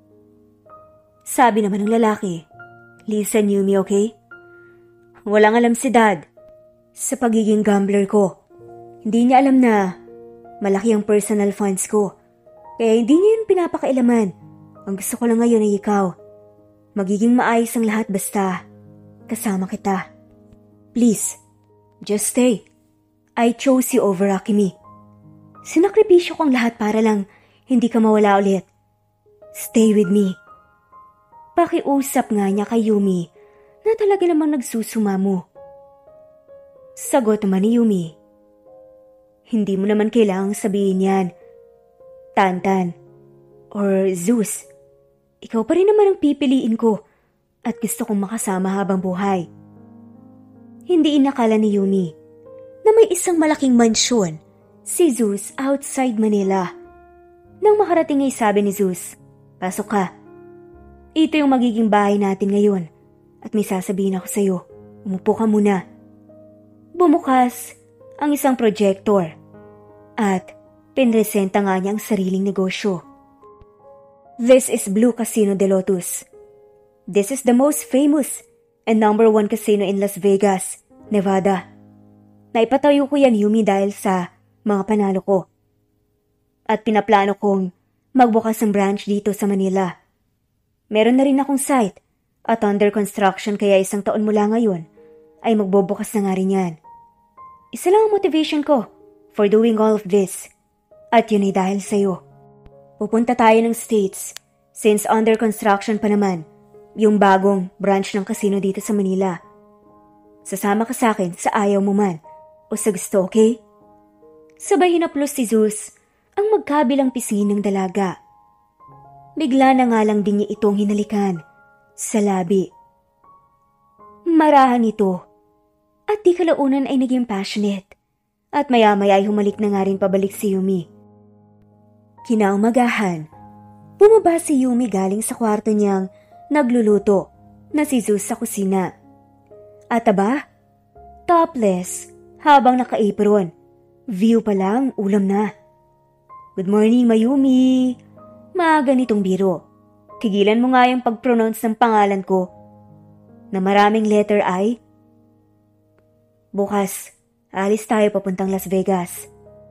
Sabi naman ng lalaki. "Listen, Yumi, okay? Walang alam si Dad sa pagiging gambler ko. Hindi niya alam na malaki ang personal funds ko. Kaya hindi niya yun pinapakailaman. Ang gusto ko lang ngayon ay ikaw. Magiging maayos ang lahat basta kasama kita. Please, just stay. I chose you over Akemi. Sinakripisyo ko ang lahat para lang hindi ka mawala ulit. Stay with me." Pakiusap nga niya kay Yumi na talaga namang nagsusumamo. Sagot naman ni Yumi. "Hindi mo naman kailangang sabihin yan, Tantan or Zeus. Ikaw pa rin naman ang pipiliin ko at gusto kong makasama habang buhay. Hindi inakala ni Yumi na may isang malaking mansyon si Zeus outside Manila. Nang makarating ay sabi ni Zeus, "Pasok ka. Ito yung magiging bahay natin ngayon at may sasabihin ako sa'yo. Umupo ka muna." Bumukas ang isang projector at pinresenta nga niya ang sariling negosyo. "This is Blue Casino de Lotus. This is the most famous and #1 casino in Las Vegas, Nevada. Naipatayo ko yan, Yumi, dahil sa mga panalo ko. At pinaplano kong magbukas ng branch dito sa Manila. Meron na rin akong site at under construction kaya 1 taon mula ngayon ay magbubukas na nga rin yan. Isa lang ang motivation ko for doing all of this. At yun ay dahil sa'yo. Pupunta tayo ng States since under construction pa naman yung bagong branch ng casino dito sa Manila. Sasama ka sa akin sa ayaw mo man o sa gusto, okay?" Sabay hinaplos si Zeus ang magkabilang pisngi ng dalaga. Bigla na nga lang din niya itong hinalikan sa labi. Marahan ito at di kalaunan ay naging passionate at maya-maya ay humalik na nga rin pabalik si Yumi. Kinaumagahan, bumaba si Yumi galing sa kwarto niyang nagluluto na si Zeus sa kusina. At aba, topless habang naka-apron. View pa lang, ulam na. "Good morning, Mayumi." Maaga nitong biro. Tigilan mo nga yung pag-pronounce ng pangalan ko na maraming letter I. Bukas, alis tayo papuntang Las Vegas.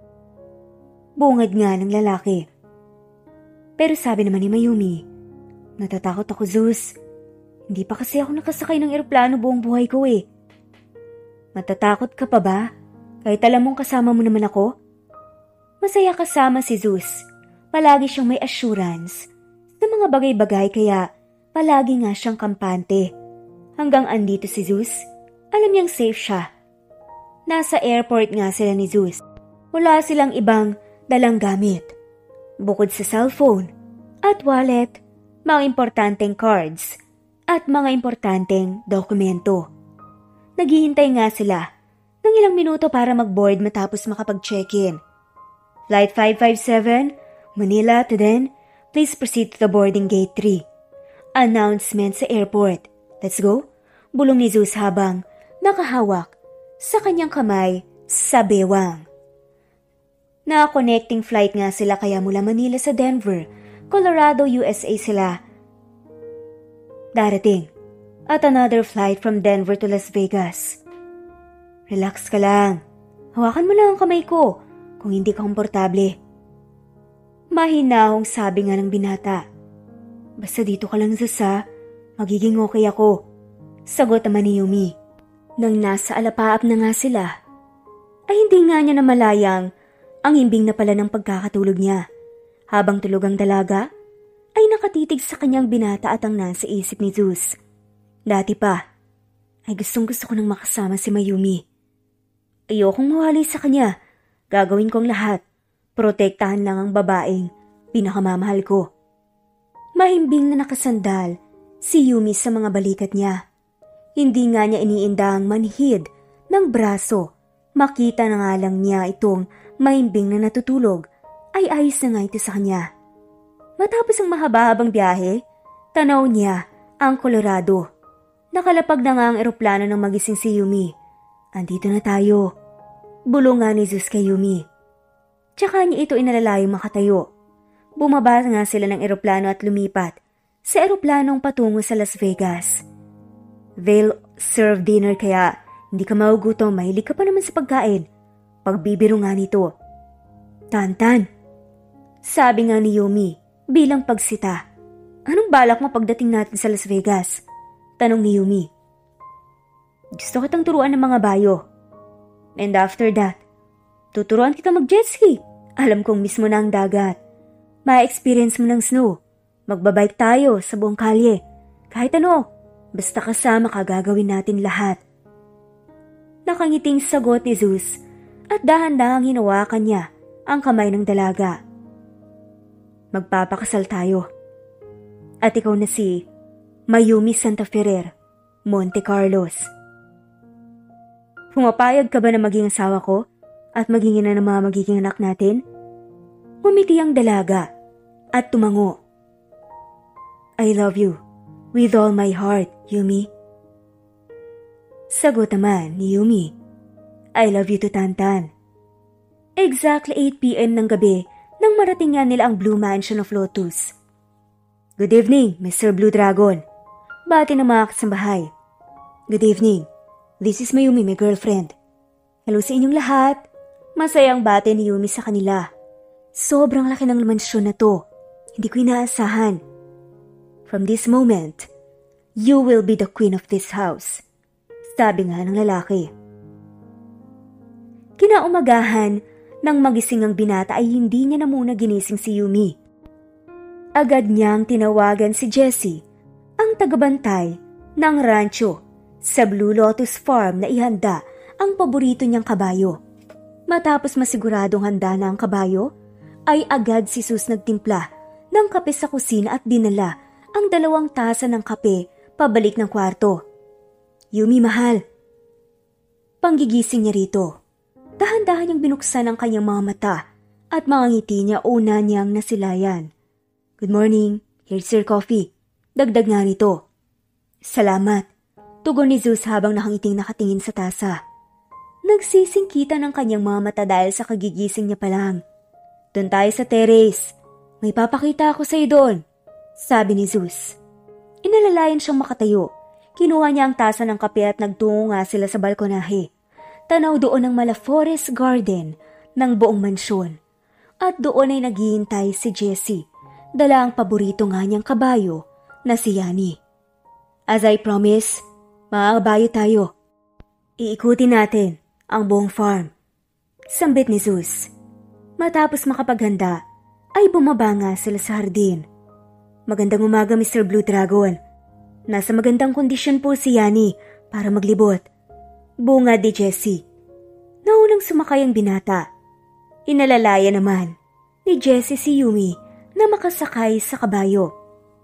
Bungad nga ng lalaki. Pero sabi naman ni Mayumi, "Natatakot ako, Zeus. Hindi pa kasi ako nakasakay ng eroplano buong buhay ko eh." "Matatakot ka pa ba? Kahit alam mong kasama mo naman ako?" Masaya kasama si Zeus. Palagi siyang may assurance sa mga bagay-bagay kaya palagi nga siyang kampante. Hanggang andito si Zeus, alam niyang safe siya. Nasa airport nga sila ni Zeus. Wala silang ibang dalang gamit. Bukod sa cellphone at wallet, mga importanteng cards at mga importanteng dokumento. Naghihintay nga sila ng ilang minuto para mag-board matapos makapag-check-in. "Flight 557, Manila to Den, please proceed to the boarding gate 3. Announcement sa airport. Let's go." Bulong ni Zeus habang nakahawak sa kanyang kamay sa bewang. Na-connecting flight nga sila kaya mula Manila sa Denver, Colorado, USA sila darating. At another flight from Denver to Las Vegas. "Relax ka lang. Hawakan mo lang ang kamay ko kung hindi ka komportable." Mahinahong sabi nga ng binata. "Basta dito ka lang, Zeus, ha? Magiging okay ako." Sagot naman ni Yumi. Nang nasa alapaap na nga sila, ay hindi nga niya namalayang ang himbing na pala ng pagkakatulog niya. Habang tulog ang dalaga, ay nakatitig sa kanyang binata at ang nasa isip ni Zeus. Dati pa, ay gustong-gusto ko nang makasama si Mayumi. Ayokong mawali sa kanya. Gagawin kong lahat. Protektahan lang ang babaeng pinakamamahal ko. Mahimbing na nakasandal si Yumi sa mga balikat niya. Hindi nga niya iniindang manhid ng braso. Makita na nga lang niya itong mahimbing na natutulog ay ayos na nga ito sa kanya. Matapos ang mahaba-habang biyahe, tanaw niya ang Colorado. Nakalapag na nga ang eroplano ng magising si Yumi. "Andito na tayo." Bulong nga ni Zeus kay Yumi. Tsaka niya ito inalalayong makatayo. Bumaba nga sila ng eroplano at lumipat sa eroplanong patungo sa Las Vegas. They'll serve dinner kaya hindi ka magugutom, mahilig ka pa naman sa pagkain. Pagbibiro nga nito. "Tantan," sabi nga ni Yumi bilang pagsita. "Anong balak mo pagdating natin sa Las Vegas?" Tanong ni Yumi. "Gusto kitang turuan ng mga bayo. And after that, tuturuan kita mag-jet ski. Alam kong mismo na ang dagat. Ma-experience mo ng snow. Magbabike tayo sa buong kalye. Kahit ano, basta kasama ka gagawin natin lahat." Nakangiting sagot ni Zeus at dahan-dahang hinawakan niya ang kamay ng dalaga. "Magpapakasal tayo. At ikaw na si Mayumi Santa Ferrer, Monte Carlos. Pumapayag ka ba na maging asawa ko at maging ina ng mga magiging anak natin? Umiti ang dalaga at tumango. I love you with all my heart, Yumi. Sagot naman ni Yumi. I love you to Tantan. Exactly 8 p.m. ng gabi nang marating nga nila ang Blue Mansion of Lotus. Good evening, Mr. Blue Dragon. Bati ng mga kasambahay. Good evening. This is Mayumi, my girlfriend. Hello sa inyong lahat. Masayang bati ni Yumi sa kanila. Sobrang laki ng mansyon na to. Hindi ko inaasahan. From this moment, you will be the queen of this house. Sabi nga ng lalaki. Kinaumagahan, nang magising ang binata ay hindi niya na muna ginising si Yumi. Agad niyang tinawagan si Jessie, ang tagabantay ng rancho sa Blue Lotus Farm na ihanda ang paborito niyang kabayo. Matapos masiguradong handa na ang kabayo, ay agad si Sus nagtimpla ng kape sa kusina at dinala ang 2 tasa ng kape pabalik ng kwarto. Yumi, mahal. Panggigising niya rito. Dahan-dahan niyang binuksan ang kanyang mga mata at mga ngiti niya una niyang nasilayan. Good morning, here's your coffee. Dagdag nga nito. Salamat. Tugon ni Zeus habang nakangiting nakatingin sa tasa. Nagsisingkita ng kanyang mga mata dahil sa kagigising niya pa lang. Doon tayo sa terrace. May papakita ako sa iyo doon, sabi ni Zeus. Inalalayan siyang makatayo. Kinuha niya ang tasa ng kape at nagtungo nga sila sa balkonahe. Tanaw doon ang mala forest garden ng buong mansyon. At doon ay naghihintay si Jessie. Dala ang paborito nga niyang kabayo na si Yani. As I promise, mga kabayo tayo. Iikutin natin ang buong farm. Sambit ni Zeus. Matapos makapaghanda, ay bumaba nga sila sa hardin. Magandang umaga, Mr. Blue Dragon. Nasa magandang kondisyon po si Yani para maglibot. Bungad ni Jessie. Naunang sumakay ang binata. Inalalaya naman ni Jessie si Yumi na makasakay sa kabayo.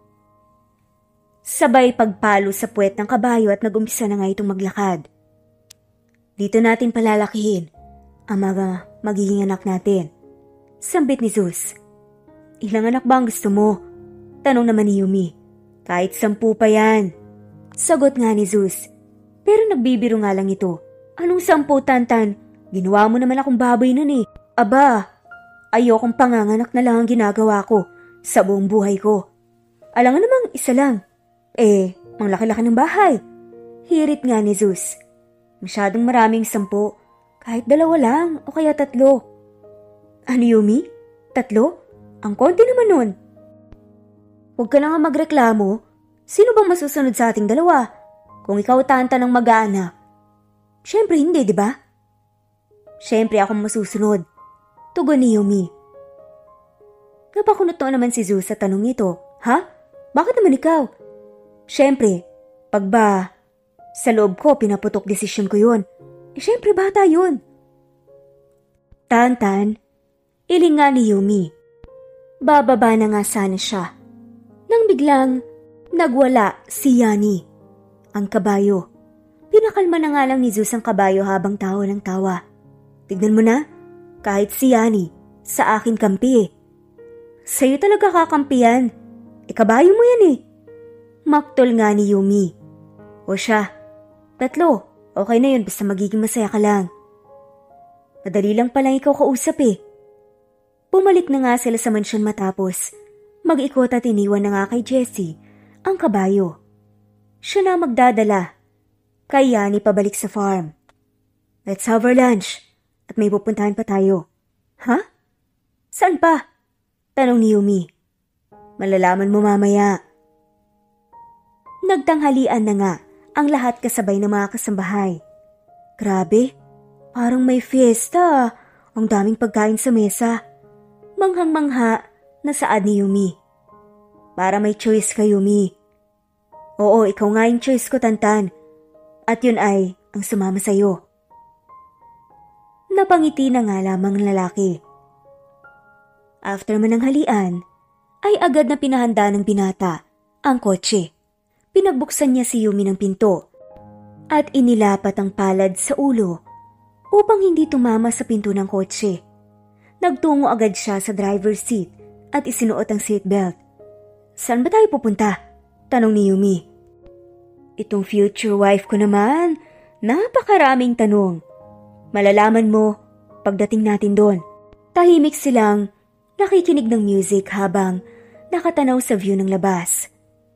Sabay pagpalo sa puwet ng kabayo at nag-umpisa na nga itong maglakad. Dito natin palalakihin ang mga magiging anak natin. Sambit ni Zeus. Ilang anak ba ang gusto mo? Tanong naman ni Yumi. Kahit 10 pa yan. Sagot nga ni Zeus. Pero nagbibiro nga lang ito. Anong 10, Tantan? Ginawa mo naman akong baboy nun eh. Aba, ayokong panganganak na lang ang ginagawa ko sa buong buhay ko. Alangan namang isa lang. Ang laki-laki ng bahay. Hirit nga ni Zeus. Masyadong maraming 10. Kahit 2 lang o kaya 3. Ano, Yumi? 3? Ang konti naman nun. Huwag ka na nga magreklamo. Sino bang masusunod sa ating 2? Kung ikaw, Tantan, ang mag-aanak. Siyempre hindi, di ba? Siyempre akong masusunod. Tugon ni Yumi. Napakunot naman si Zeus sa tanong nito. Ha? Bakit naman ikaw? Siyempre, pag ba sa loob ko pinaputok desisyon ko yun. Siyempre bata yun. Tantan, iling nga ni Yumi. Bababa na nga sana siya. Nang biglang nagwala si Yani, ang kabayo. Pinakalma na nga lang ni Zeus ang kabayo habang tawa ng tawa. Tignan mo na, kahit si Yani, sa akin kampi eh. Sa'yo talaga kakampi yan. Kabayo mo yan eh. Maktol nga ni Yumi. O siya, 3. Okay na yun basta magiging masaya ka lang. Madali lang palang ikaw kausap eh. Bumalik na nga sila sa mansyon matapos. Mag-ikot at iniwan na nga kay Jessie ang kabayo. Siya na magdadala. Kaya ni pabalik sa farm. Let's have our lunch at may pupuntahan pa tayo. Ha? Saan pa? Tanong ni Yumi. Malalaman mo mamaya. Nagtanghalian na nga ang lahat kasabay ng mga kasambahay. Grabe, parang may fiesta. Ang daming pagkain sa mesa. Manghang-mangha na saad ni Yumi. Para may choice ka, Yumi. Oo, ikaw nga yung choice ko, Tantan. At yun ay ang sumama sa'yo. Napangiti na nga lamang ng lalaki. After mananghalian, ay agad na pinahanda ng binata ang kotse. Pinagbuksan niya si Yumi ng pinto at inilapat ang palad sa ulo upang hindi tumama sa pinto ng kotse. Nagtungo agad siya sa driver's seat at isinuot ang seatbelt. "Saan ba tayo pupunta?" tanong ni Yumi. "Itong future wife ko naman, napakaraming tanong. Malalaman mo pagdating natin doon." Tahimik silang nakikinig ng music habang nakatanaw sa view ng labas.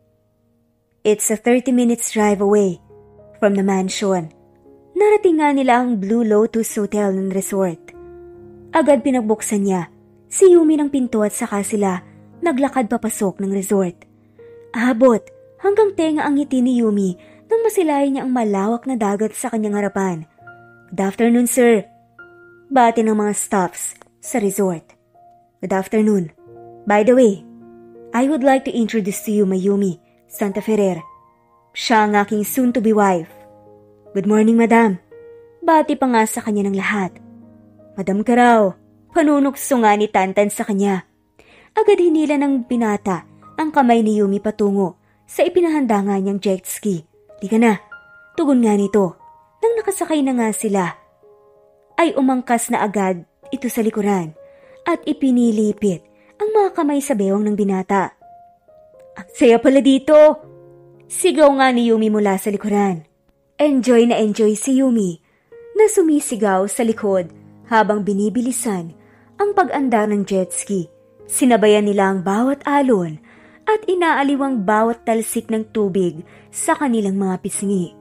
It's a 30 minutes drive away from the mansion. Narating nga nila ang Blue Lotus Hotel ng resort. Agad pinagbuksan niya si Yumi ng pinto at saka sila naglakad papasok ng resort. Abot hanggang tenga ang ngiti ni Yumi nang masilayan niya ang malawak na dagat sa kanyang harapan. "Good afternoon, sir." Bati ng mga staffs sa resort. "Good afternoon. By the way, I would like to introduce to you Mayumi Santa Ferrer. Siya ang aking soon-to-be wife." "Good morning, madam." Bati pa nga sa kanya ng lahat. "Madam ka raw." Panunukso nga ni Tantan sa kanya. Agad hinila ng binata ang kamay ni Yumi patungo sa ipinahanda nga niyang jet ski. "Lika na." Tugon nga nito. Nang nakasakay na nga sila, ay umangkas na agad ito sa likuran at ipinilipit ang mga kamay sa bewang ng binata. "Ang saya pala dito!" Sigaw nga ni Yumi mula sa likuran. Enjoy na enjoy si Yumi na sumisigaw sa likod habang binibilisan ang pag-andar ng jet ski. Sinabayan nila ang bawat alon at inaaliwang bawat talsik ng tubig sa kanilang mga pisngi.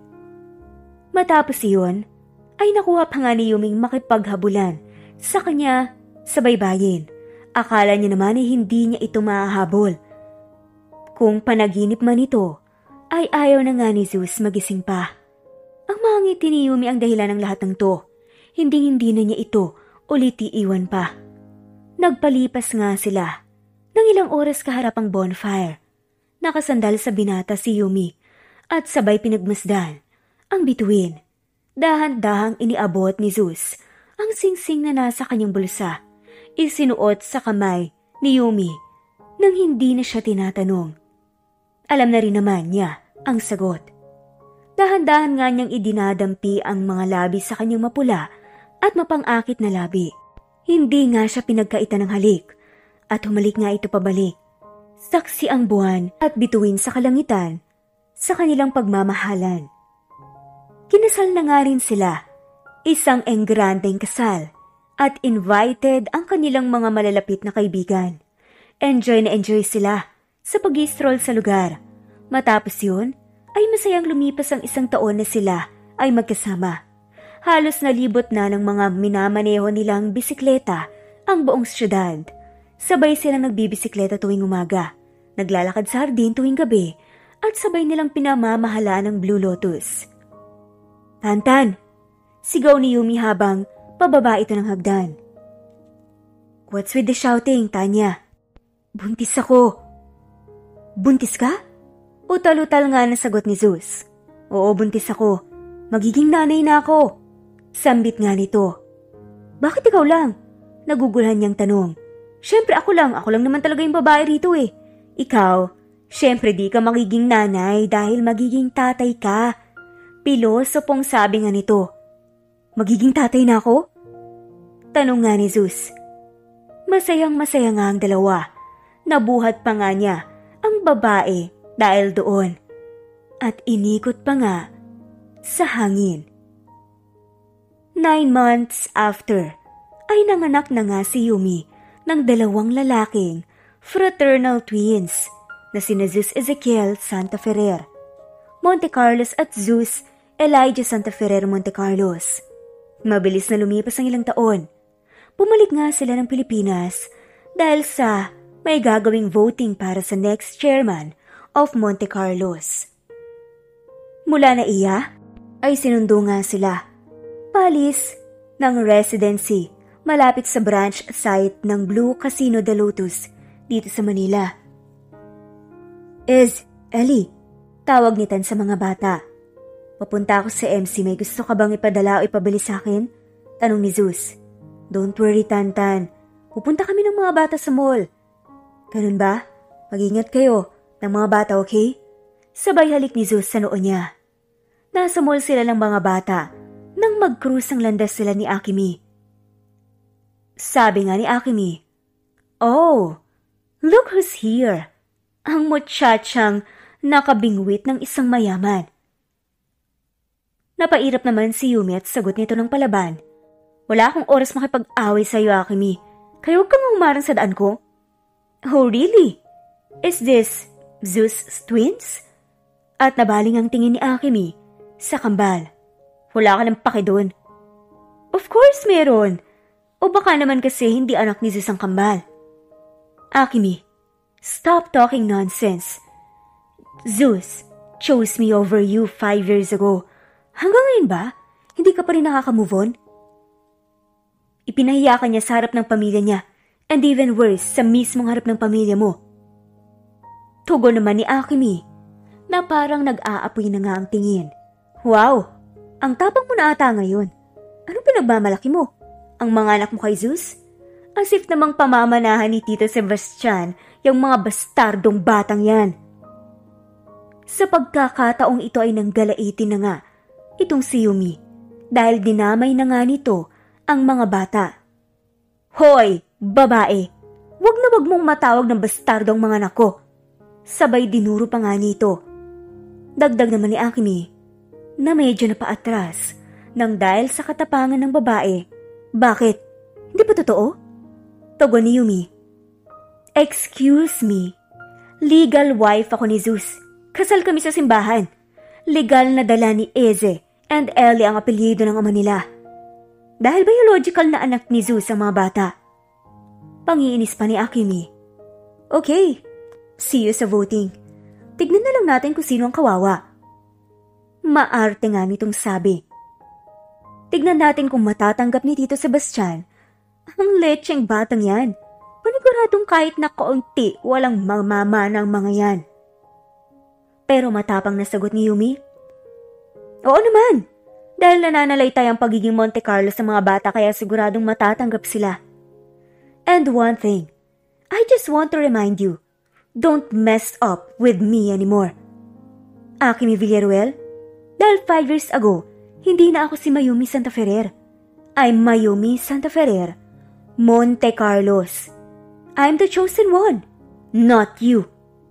Matapos iyon, ay nakuha pa nga ni Yuming makipaghabulan sa kanya sa baybayin. Akala niya naman ay hindi niya ito mahahabol. Kung panaginip man ito, ay ayaw na nga ni Zeus magising pa. Ang mga ngiti ni Yumi ang dahilan ng lahat ng to. Hindi na niya ito ulit iiwan pa. Nagpalipas nga sila ng ilang oras kaharap ang bonfire. Nakasandal sa binata si Yumi at sabay pinagmasdan ang bituin. Dahan-dahang iniabot ni Zeus ang singsing na nasa kanyang bulsa. Isinuot sa kamay ni Yumi nang hindi na siya tinatanong. Alam na rin naman niya ang sagot. Dahan-dahan nga niyang idinadampi ang mga labi sa kanyang mapula at mapang-akit na labi. Hindi nga siya pinagkaitan ng halik at humalik nga ito pabalik. Saksi ang buwan at bituin sa kalangitan sa kanilang pagmamahalan. Kinasal na nga rin sila, isang engrandeng kasal, at invited ang kanilang mga malalapit na kaibigan. Enjoy na enjoy sila sa pag-i-stroll sa lugar. Matapos yun, ay masayang lumipas ang isang taon na sila ay magkasama. Halos nalibot na ng mga minamaneho nilang bisikleta ang buong syudad. Sabay silang nagbibisikleta tuwing umaga, naglalakad sa hardin tuwing gabi, at sabay nilang pinamamahalaan ng Blue Lotus. "Tantan!" Sigaw ni Yumi habang pababa ito ng hagdan. "What's with the shouting, Tanya?" "Buntis ako." "Buntis ka?" Utal-utal nga na sagot ni Zeus. "Oo, buntis ako. Magiging nanay na ako." Sambit nga nito. "Bakit ikaw lang?" Nagugulhan niyang tanong. "Syempre ako lang naman talaga yung babae rito eh. Ikaw, syempre di ka magiging nanay dahil magiging tatay ka." Pilosopong sabi nga nito. "Magiging tatay na ako?" Tanong nga ni Zeus. Masayang-masaya nga ang dalawa. Nabuhat pa nga niya ang babae dahil doon. At inikot pa nga sa hangin. 9 months after, ay nanganak na nga si Yumi ng 2 lalaking fraternal twins na sina Zeus Ezekiel Santa Ferrer, Monte Carlos at Zeus Elijah Santa Ferrer Monte Carlos. Mabilis na lumipas ang ilang taon. Bumalik nga sila ng Pilipinas dahil sa may gagawing voting para sa next chairman of Monte Carlos. Mula na iya, ay sinundo nga sila. Palis ng residency malapit sa branch site ng Blue Casino de Lotus dito sa Manila. Ellie, tawag ni Tan sa mga bata. "Papunta ako sa MC, may gusto ka bang ipadala o ipabili sa akin?" Tanong ni Zeus. "Don't worry, Tantan. Pupunta kami ng mga bata sa mall." "Ganun ba? Mag-ingat kayo ng mga bata, okay?" Sabay halik ni Zeus sa noo niya. Nasa mall sila ng mga bata nang mag-cruise ang landas sila ni Akemi. Sabi nga ni Akemi, "Oh, look who's here." Ang muchachang nakabingwit ng isang mayaman. Napairap naman si Yumi at sagot nito ng palaban. "Wala akong oras makipag-away sa iyo, Akemi. Kaya huwag kang humarang sa daan ko." "Oh, really? Is this Zeus' twins?" At nabaling ang tingin ni Akemi sa kambal. "Wala ka ng pake doon." "Of course meron. O baka naman kasi hindi anak ni Zeus ang kambal." "Akemi, stop talking nonsense. Zeus chose me over you 5 years ago. Hanggang ngayon ba, hindi ka pa rin nakaka-move on?" Ipinahiya ka niya sa harap ng pamilya niya, and even worse, sa mismong harap ng pamilya mo. Tugon naman ni Akemi, na parang nag-aapoy na nga ang tingin. "Wow, ang tapang mo na ata ngayon. Anong pinagmamalaki mo? Ang mga anak mo kay Zeus? As if namang pamamanahan ni Tito Sebastian yung mga bastardong batang yan." Sa pagkakataong ito ay nanggalaitin na nga itong si Yumi dahil dinamay na nga nito ang mga bata. "Hoy, babae! Wag na wag mong matawag ng bastardo ang mga anak ko." Sabay dinuro pa nga nito. Dagdag naman ni Akemi na medyo napaatras nang dahil sa katapangan ng babae. "Bakit? Hindi pa totoo?" Tugon ni Yumi. "Excuse me. Legal wife ako ni Zeus. Kasal kami sa simbahan. Legal na dala ni Eze and Ellie ang apelyido ng ama nila. Dahil biological na anak ni Zeus ang mga bata." Pangiinis pa ni Akemi. "Okay, see you sa voting. Tignan na lang natin kung sino ang kawawa." Maarte nga nitong sabi. "Tignan natin kung matatanggap ni Tito Sebastian ang lecheng batang yan. Paniguradong kahit na kaunti walang mamamana ang mga yan." Pero matapang na sagot ni Yumi. "Oo naman, dahil nananalaytay ang pagiging Monte Carlo sa mga bata kaya siguradong matatanggap sila. And one thing, I just want to remind you, don't mess up with me anymore. Akemi Villaruel, dahil 5 years ago, hindi na ako si Mayumi Santa Ferrer. I'm Mayumi Santa Ferrer, Monte Carlos. I'm the chosen one, not you."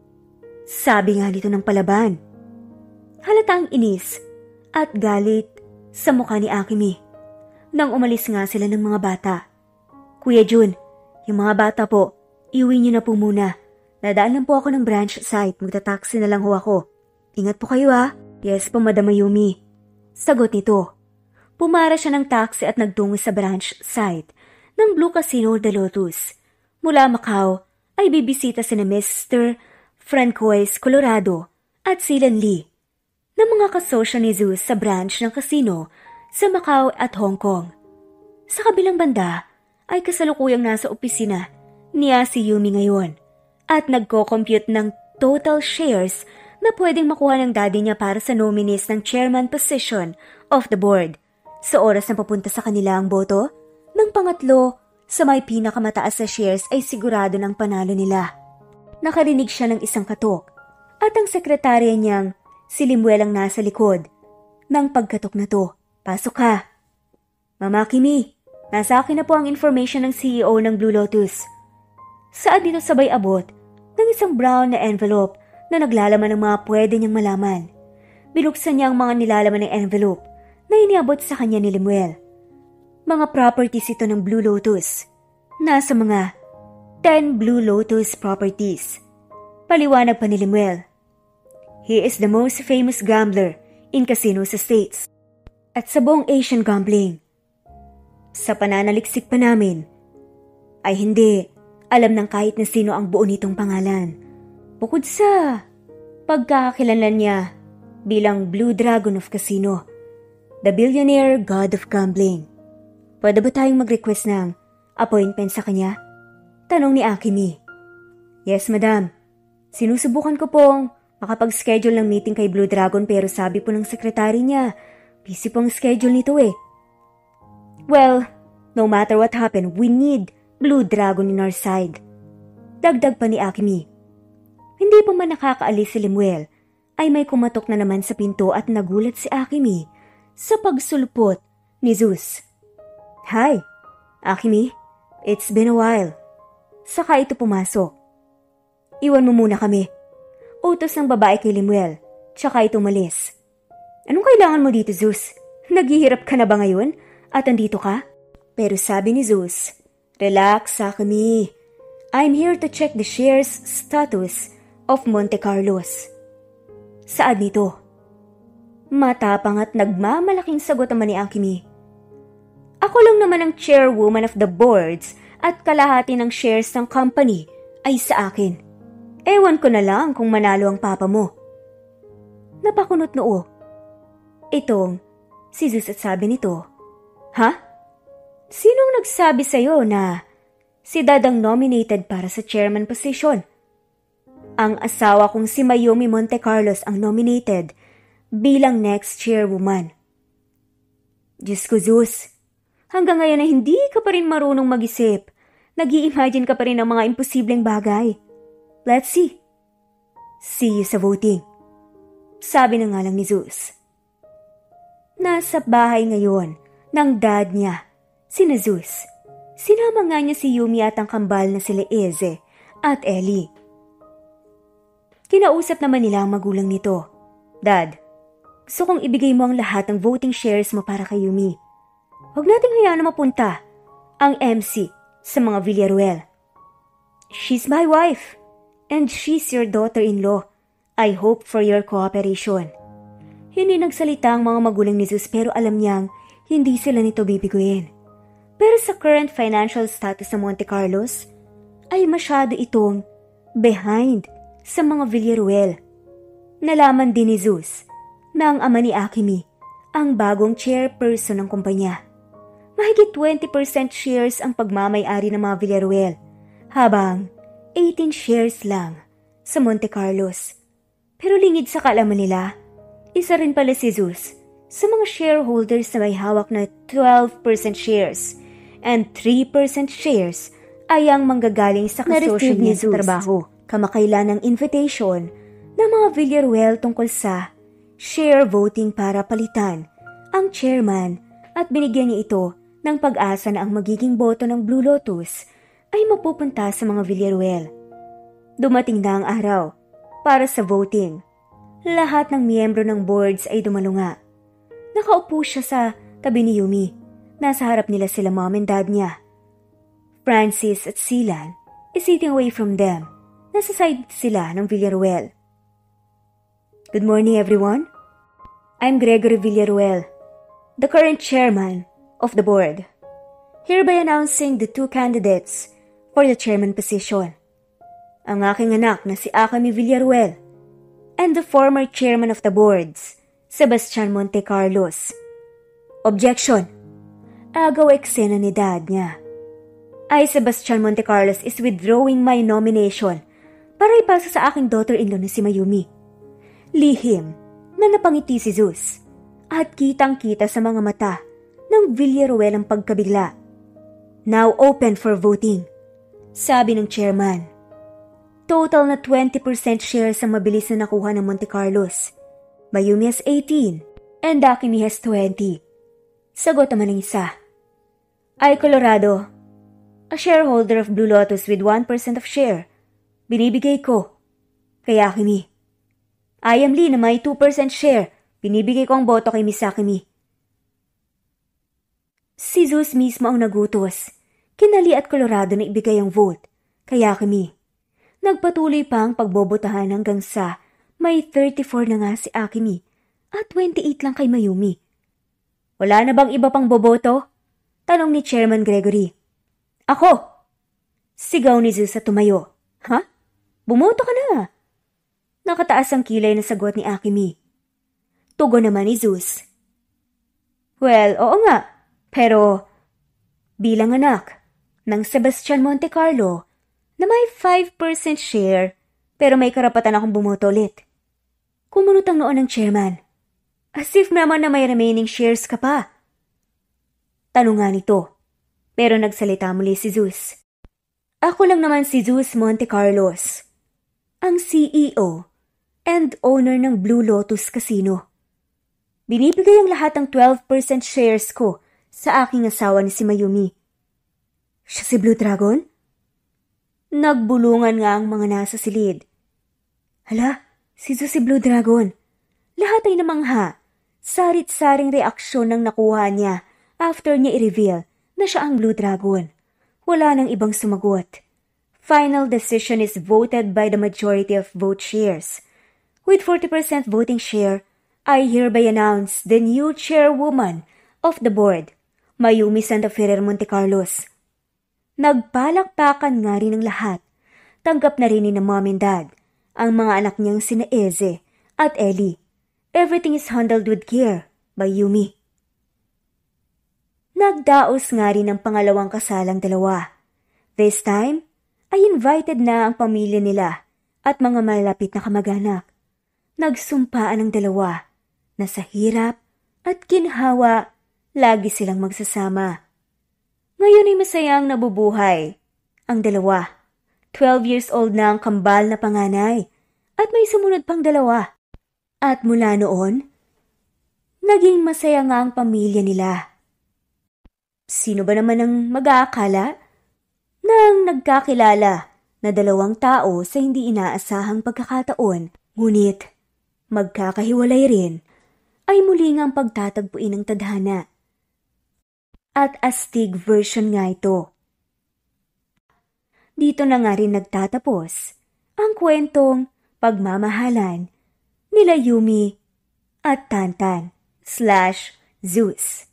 Sabi nga dito ng palaban. Halatang inis at galit sa mukha ni Akemi nang umalis nga sila ng mga bata. "Kuya Jun, yung mga bata po, iuwi niyo na po muna. Nadaan lang po ako ng branch site, magta-taxi na lang ho ako. Ingat po kayo ha." "Yes po, Madam Mayumi." Sagot nito. Pumara siya ng taxi at nagtungo sa branch site ng Blue Casino de Lotus. Mula Macau ay bibisita sina Mr. Francois Colorado at Silan Lee na mga kasosyo ni Zeus sa branch ng casino sa Macau at Hong Kong. Sa kabilang banda ay kasalukuyang nasa opisina niya si Yumi ngayon at nagko-compute ng total shares na pwedeng makuha ng daddy niya para sa nominees ng chairman position of the board. Sa oras na papunta sa kanila ang boto, ng pangatlo sa may pinakamataas na shares ay sigurado ng panalo nila. Nakarinig siya ng isang katok at ang sekretarya niyang si Limuel ang nasa likod. Nang pagkatok na to, "Pasok ka." "Mama Kimi, nasa akin na po ang information ng CEO ng Blue Lotus." Saan dito sabay abot ng isang brown na envelope na naglalaman ng mga pwede niyang malaman. Binuksan niya ang mga nilalaman ng envelope na iniabot sa kanya ni Limuel. Mga properties ito ng Blue Lotus. Nasa mga 10 Blue Lotus properties. Paliwanag pa ni Limuel. He is the most famous gambler in casino sa States at sa buong Asian gambling. Sa pananaliksik pa namin, ay hindi alam ng kahit na sino ang buo nitong pangalan. Bukod sa pagkakakilanlan niya bilang Blue Dragon of Casino, the billionaire god of gambling. Pwede ba tayong mag-request ng appointment sa kanya? Tanong ni Akemi. Yes, madam. Sinusubukan ko pong makapag-schedule ng meeting kay Blue Dragon pero sabi po ng sekretary niya, busy pong schedule nito eh. Well, no matter what happened, we need Blue Dragon in our side. Dagdag pa ni Akemi. Hindi pa man nakakaalis si Limuel ay may kumatok na naman sa pinto at nagulat si Akemi sa pagsulpot ni Zeus. "Hi, Akemi. It's been a while." Saka ito pumasok. "Iwan mo muna kami." Utos ng babae kay Lemuel, tsaka ito umalis. "Anong kailangan mo dito, Zeus? Naghihirap ka na ba ngayon at andito ka?" Pero sabi ni Zeus, "Relax, Akemi. I'm here to check the shares status of Monte Carlos." Saad nito? Matapang at nagmamalaking sagot naman ni Akemi. "Ako lang naman ang chairwoman of the boards at kalahati ng shares ng company ay sa akin. Ewan ko na lang kung manalo ang papa mo." Napakunot noo. Itong si Zeus at sabi nito, "Ha? Sinong nagsabi sa'yo na si Dad ang nominated para sa chairman position? Ang asawa kong si Mayumi Monte Carlos ang nominated bilang next chairwoman." Diyos ko, Zeus. Hanggang ngayon ay hindi ka pa rin marunong mag-isip. Nag-i-imagine ka pa rin ng mga imposibleng bagay. Let's see. See you sa voting. Sabi na nga lang ni Zeus. Nasa bahay ngayon ng dad niya, sina Zeus. Sinama nga niya si Yumi at ang kambal na sila Eze at Ellie. Kinausap naman nila ang magulang nito. "Dad, gusto kong ibigay mo ang lahat ng voting shares mo para kay Yumi. Huwag nating hayaan na mapunta ang MC sa mga Villaruel. She's my wife and she's your daughter-in-law. I hope for your cooperation." Hindi nagsalita ang mga magulang ni Zeus pero alam niyang hindi sila nito bibiguin. Pero sa current financial status ng Monte Carlos, ay masyado itong behind sa mga Villaruel. Nalaman din ni Zeus na ang ama ni Akemi ang bagong chairperson ng kumpanya. Mahigit 20% shares ang pagmamay-ari ng mga Villaruel, habang 18 shares lang sa Monte Carlos. Pero lingid sa kaalaman nila, isa rin pala si Zeus sa mga shareholders na may hawak na 12% shares and 3% shares ay ang manggagaling sa kasosyo niya sa trabaho. Kamakailan ng invitation ng mga Villaruel tungkol sa share voting para palitan ang chairman at binigyan niya ito ng pag-asa na ang magiging boto ng Blue Lotus ay mapupunta sa mga Villaruel. Dumating na ang araw para sa voting. Lahat ng miyembro ng boards ay dumalunga. Nakaupo siya sa tabi ni Yumi. Nasa harap nila sila mom and dad niya. Francis at Silan is sitting away from them. Nasa side sila ng Villaruel. "Good morning, everyone. I'm Gregory Villaruel, the current chairman of the board. Hereby announcing the two candidates for the chairman position. Ang aking anak na si Akemi Villaruel and the former chairman of the boards, Sebastian Monte Carlos." Objection! Agaw eksena ni dad niya. "I, Sebastian Monte Carlos, is withdrawing my nomination para ipasa sa aking daughter-in-law na si Mayumi." Lihim na napangiti si Zeus at kitang-kita sa mga mata ng Villaruel ang pagkabigla. "Now open for voting," sabi ng chairman. Total na 20% shares ang mabilis na nakuha ng Monte Carlos. Mayumi has 18 and Akemi has 20. Sagot naman ng isa. "I, Colorado, a shareholder of Blue Lotus with 1% of share, binibigay ko kay Akemi. I am Lee na may 2% share, binibigay ko ang boto kay Miss Akemi." Si Zeus mismo ang nagutos. Kinali at Colorado na ibigay ang vote kay Akemi. Nagpatuloy pa ang pagbobotahan hanggang sa may 34 na nga si Akemi at 28 lang kay Mayumi. "Wala na bang iba pang boboto?" tanong ni Chairman Gregory. "Ako!" Sigaw ni Zeus at tumayo. "Ha? Bumoto ka na!" Nakataas ang kilay na sagot ni Akemi. Tugon naman ni Zeus. "Well, oo nga, pero bilang anak ng Sebastian Monte Carlo na may 5% share pero may karapatan akong bumoto ulit." Kumunot ang noon ng chairman. "As if naman na may remaining shares ka pa." Tanong nga nito, pero nagsalita muli si Zeus. "Ako lang naman si Zeus Monte Carlos, ang CEO and owner ng Blue Lotus Casino. Binibigay ang lahat ng 12% shares ko sa aking asawa ni si Mayumi. Siya si Blue Dragon? Nagbulungan nga ang mga nasa silid. Hala, si Blue Dragon. Lahat ay namangha. Sarit-saring reaksyon ng nakuha niya after niya i-reveal na siya ang Blue Dragon. Wala nang ibang sumagot. Final decision is voted by the majority of vote shares. With 40% voting share, I hereby announce the new chairwoman of the board, Mayumi Santa Ferrer Montecarlos. Nagpalakpakan nga rin ang lahat. Tanggap na rin ni na mom and dad, ang mga anak niyang sina Eze at Ellie. Everything is handled with care by Yumi. Nagdaos nga rin ang pangalawang kasalang dalawa. This time, ay invited na ang pamilya nila at mga malapit na kamag-anak. Nagsumpaan ang dalawa na sa hirap at ginhawa, lagi silang magsasama. Ngayon ay masayang nabubuhay. Ang dalawa, 12 years old na ang kambal na panganay at may sumunod pang dalawa. At mula noon, naging masaya nga ang pamilya nila. Sino ba naman ang mag-aakala nang nagkakilala na dalawang tao sa hindi inaasahang pagkakataon, ngunit magkakahiwalay rin, ay muli ngang pagtatagpuin ng tadhana. At astig version nga ito. Dito na nga rin nagtatapos ang kwentong pagmamahalan nila Yumi at Tantan/Zeus.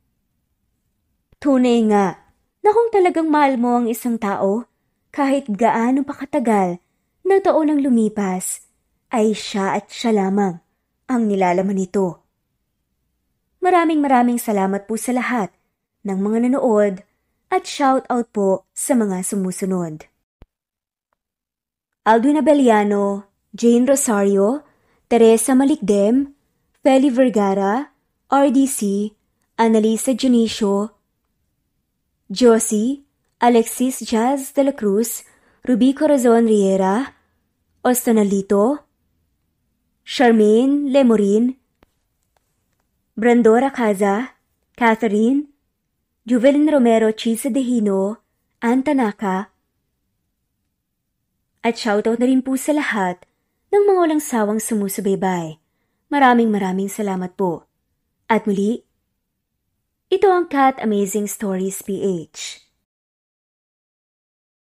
Tunay nga na kung talagang mahal mo ang isang tao, kahit gaano pa katagal na taon ang lumipas, ay siya at siya lamang ang nilalaman nito. Maraming salamat po sa lahat ng mga nanood at shout out po sa mga sumusunod. Aldwin Abeliano, Jane Rosario, Teresa Malikdem, Feli Vergara, RDC, Annalisa Junicio, Josie, Alexis Jazz de la Cruz, Ruby Corazon Riera, Ostanalito, Charmaine Lemorin, Brandora Caza, Catherine, Juvelin Romero Chisa Dehino, Ann Tanaka, at shoutout na rin po sa lahat ng mga walang sawang sumusubaybay. Maraming salamat po. At muli, ito ang Cat Amazing Stories PH.